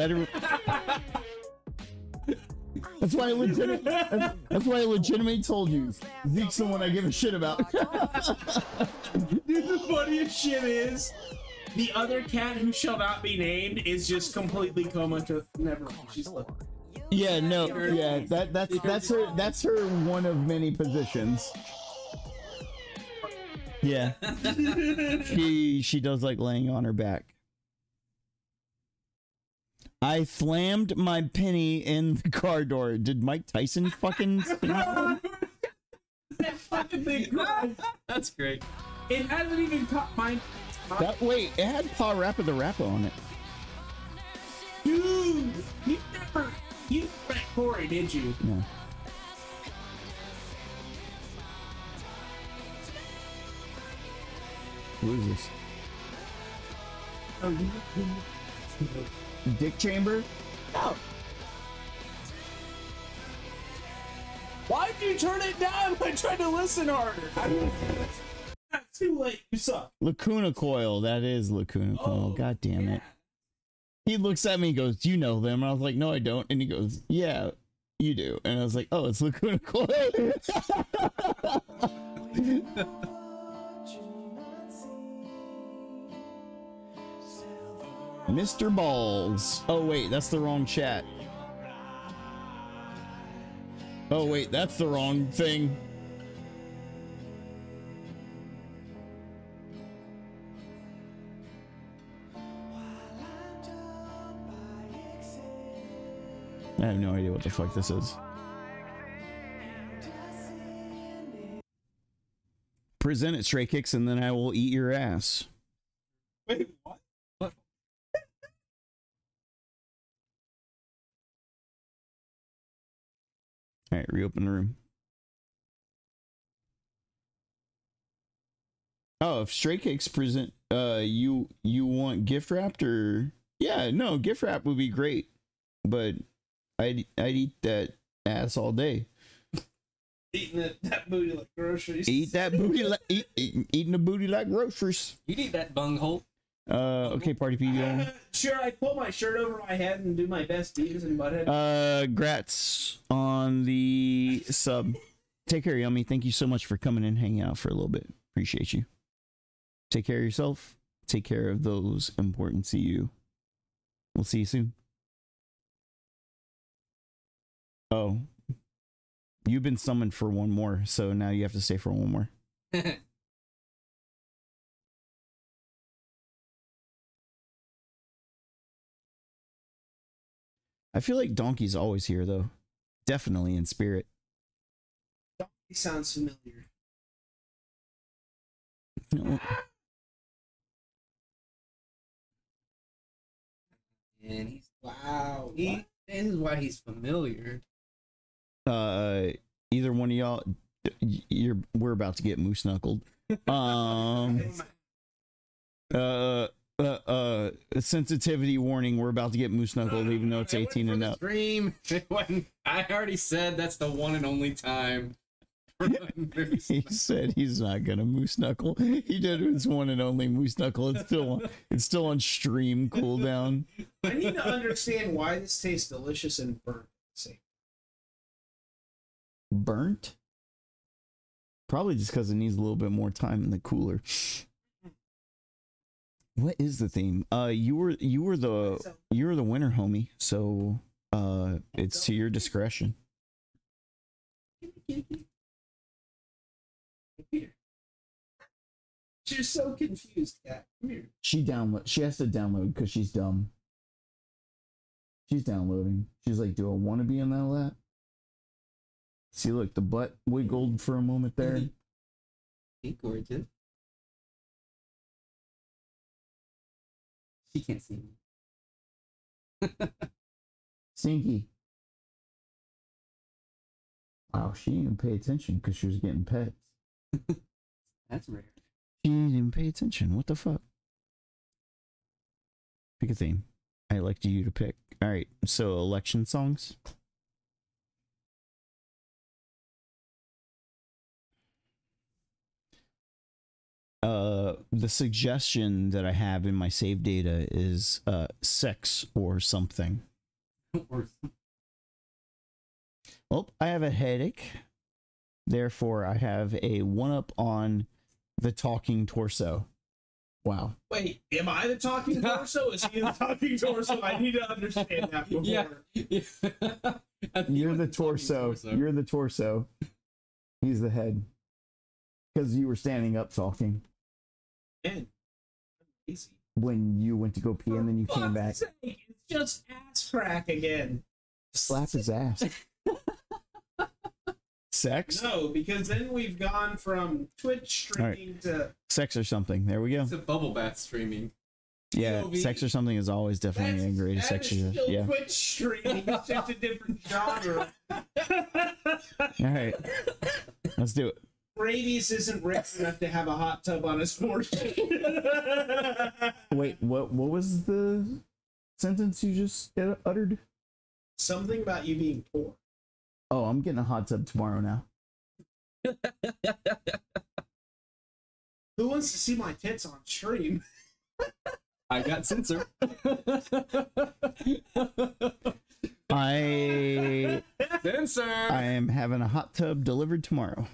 That's why I legitimately told you. Zeke's the one I give a shit about. Dude, the funniest shit is the other cat who shall not be named is just completely comatose. Never mind. She's like, Yeah, no, yeah, that's her one of many positions. Yeah. She does like laying on her back. I slammed my penny in the car door. Did Mike Tyson fucking that fucking thing. That's great. It hasn't even caught my Wait, it had Pa Rappa the Rappa on it. dude. You met Corey, did you? No. Who is this? Oh, Dick Chamber? no. Why'd you turn it down? I tried to listen harder. That's too late. You suck. Lacuna Coil. That is Lacuna Coil. Oh, God damn it. He looks at me and goes, "Do you know them?" And I was like, "No, I don't." And he goes, "Yeah, you do." And I was like, "Oh, it's Lacuna Coil." Mr. Balls. Oh, wait, that's the wrong chat. Oh, wait, that's the wrong thing. I have no idea what the fuck this is. Present it, Stray Kicks, and then I will eat your ass. Wait, what? All right, reopen the room. Oh, if Stray Cakes present, you want gift wrapped or yeah, no, gift wrap would be great, but I'd eat that ass all day. Eating that booty like groceries. Eat that booty like eating the booty like groceries. You need that bunghole. Okay, party people. Sure, I pull my shirt over my head and do my best Beavis and Butthead. Grats on the sub. Take care, Yummy. Thank you so much for coming and hanging out for a little bit. Appreciate you. Take care of yourself. Take care of those important to you. We'll see you soon. Oh. You've been summoned for one more, so now you have to stay for one more. I feel like Donkey's always here though. Definitely in spirit. He sounds familiar. No. And he's Wow. this is why he's familiar. Either one of y'all, we're about to get moose knuckled. Sensitivity warning, we're about to get moose knuckled even though it's 18 and up. Stream. I already said that's the one and only time. He said he's not gonna moose knuckle. He did his one and only moose knuckle. It's still on stream cooldown. I need to understand why this tastes delicious and burnt. Burnt? Probably just because it needs a little bit more time in the cooler. What is the theme? You were the winner, homie. So it's to your discretion. She's so confused, Cat. Come here. She has to download because she's dumb. She's downloading. She's like, do I want to be in that lap? See, look, the butt wiggled for a moment there. Hey, gorgeous. She can't see me. Stinky. Wow, she didn't even pay attention because she was getting pets. That's rare. She didn't even pay attention. What the fuck? Pick a theme. I elected you to pick. All right, so election songs. The suggestion that I have in my save data is sex or something. Well, I have a headache. Therefore, I have a 1-up on the talking torso. Wow. Wait, am I the talking torso? Is he the talking torso? I need to understand that before. Yeah. You're the torso. You're the torso. He's the head. Because you were standing up talking. Man, easy. When you went to go pee and then you came back. Sake, it's just ass crack again. Slap his ass. Sex? No, because then we've gone from Twitch streaming to sex or something. There we go. It's a bubble bath streaming. Yeah, POV. sex or something is always definitely a great sex. still Yeah. Twitch streaming. It's just a different genre. All right. Let's do it. Brady's isn't rich enough to have a hot tub on his porch. Wait, what was the sentence you just uttered? Something about you being poor. Oh, I'm getting a hot tub tomorrow now. Who wants to see my tits on stream? I got censor. Censor. I am having a hot tub delivered tomorrow.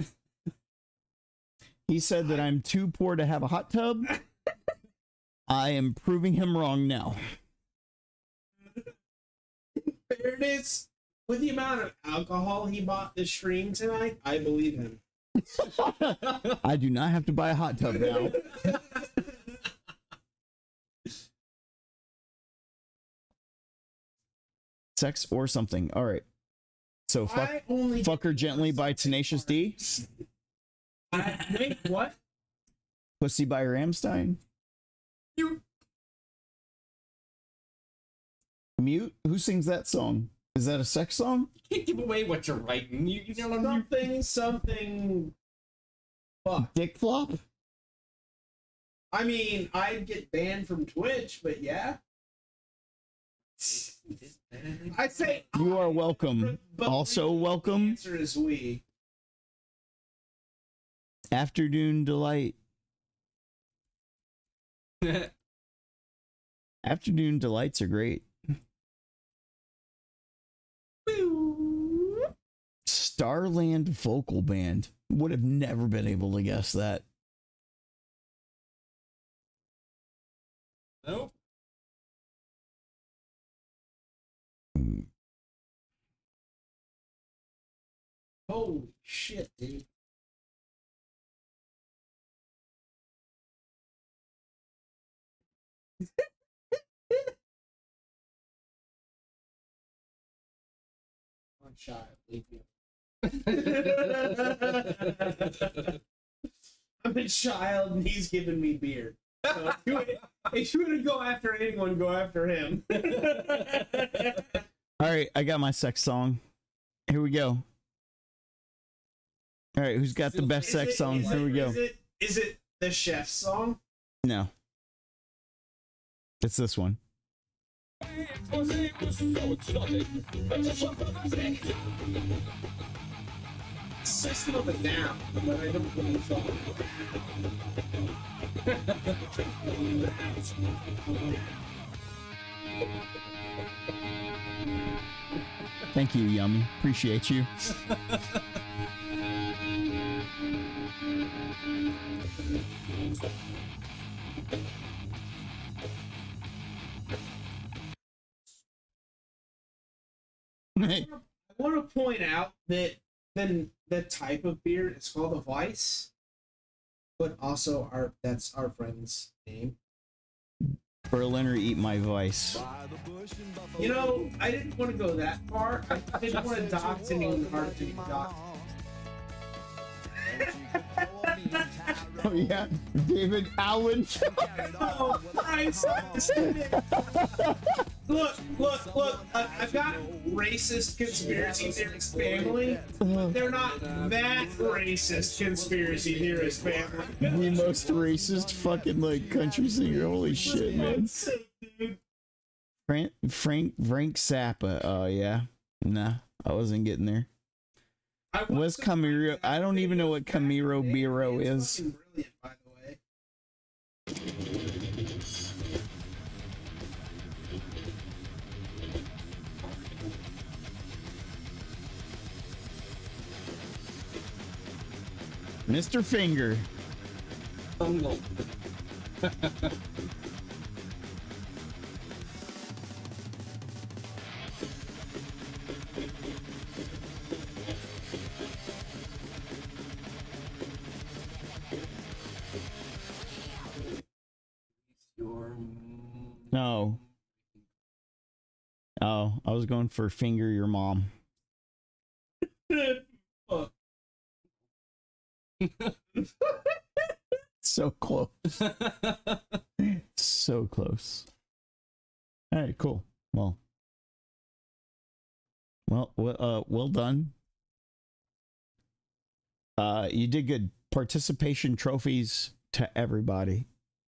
He said that I'm too poor to have a hot tub. I am proving him wrong now. Fairness, with the amount of alcohol he bought this stream tonight, I believe him. I do not have to buy a hot tub now. Sex or something. All right. So fuck her gently by Tenacious D. Wait, what? Pussy by Ramstein. Mute? Who sings that song? Is that a sex song? You can't give away what you're writing. You know something. Fuck. Dick flop? I mean, I'd get banned from Twitch, but yeah. I'd say you are welcome. Also welcome. The answer is we. Afternoon Delight. Afternoon Delights are great. Starland Vocal Band. Would have never been able to guess that. Nope. Holy shit, dude. I'm shy. Leave me. I'm a child, and he's giving me beer. So if you want to go after anyone, go after him. All right, I got my sex song. Here we go. All right, who's got the best sex song? Here we go. Is it the chef's song? No. It's this one. System of a Down, but I don't know the song. Thank you, Yummy. Appreciate you. I want to point out that the type of beer is called a Weiss, but also that's our friend's name. Berliner, eat my vice. You know, I didn't want to go that far. I didn't want to dox anyone hard to dox. Oh yeah, David Allen. Oh Christ! Look! I've got racist conspiracy theorist family, but they're not that racist conspiracy theorist family. The most racist fucking like country singer. Holy shit, man. Frank Zappa. Oh yeah. Nah, I wasn't getting there. What's Camiro? I don't even know what Camiro Biro is. Brilliant, by the way. Mr. Finger. Bungle. No. Oh, I was going for Finger Your Mom. So close. So close. All right, cool. Well, well done. You did good. Participation trophies to everybody.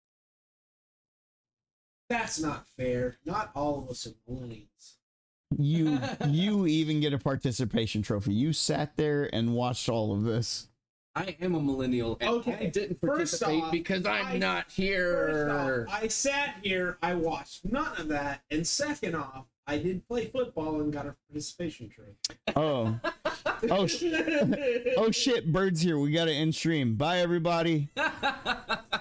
That's not fair. Not all of us are millennials. You even get a participation trophy. You sat there and watched all of this. I am a millennial, and Okay, I didn't first participate off, because I'm I- not First here. off, I sat here, I watched none of that, and second off, I did play football and got a participation trophy. Oh. Oh shit, Bird's here. We got to end stream. Bye, everybody.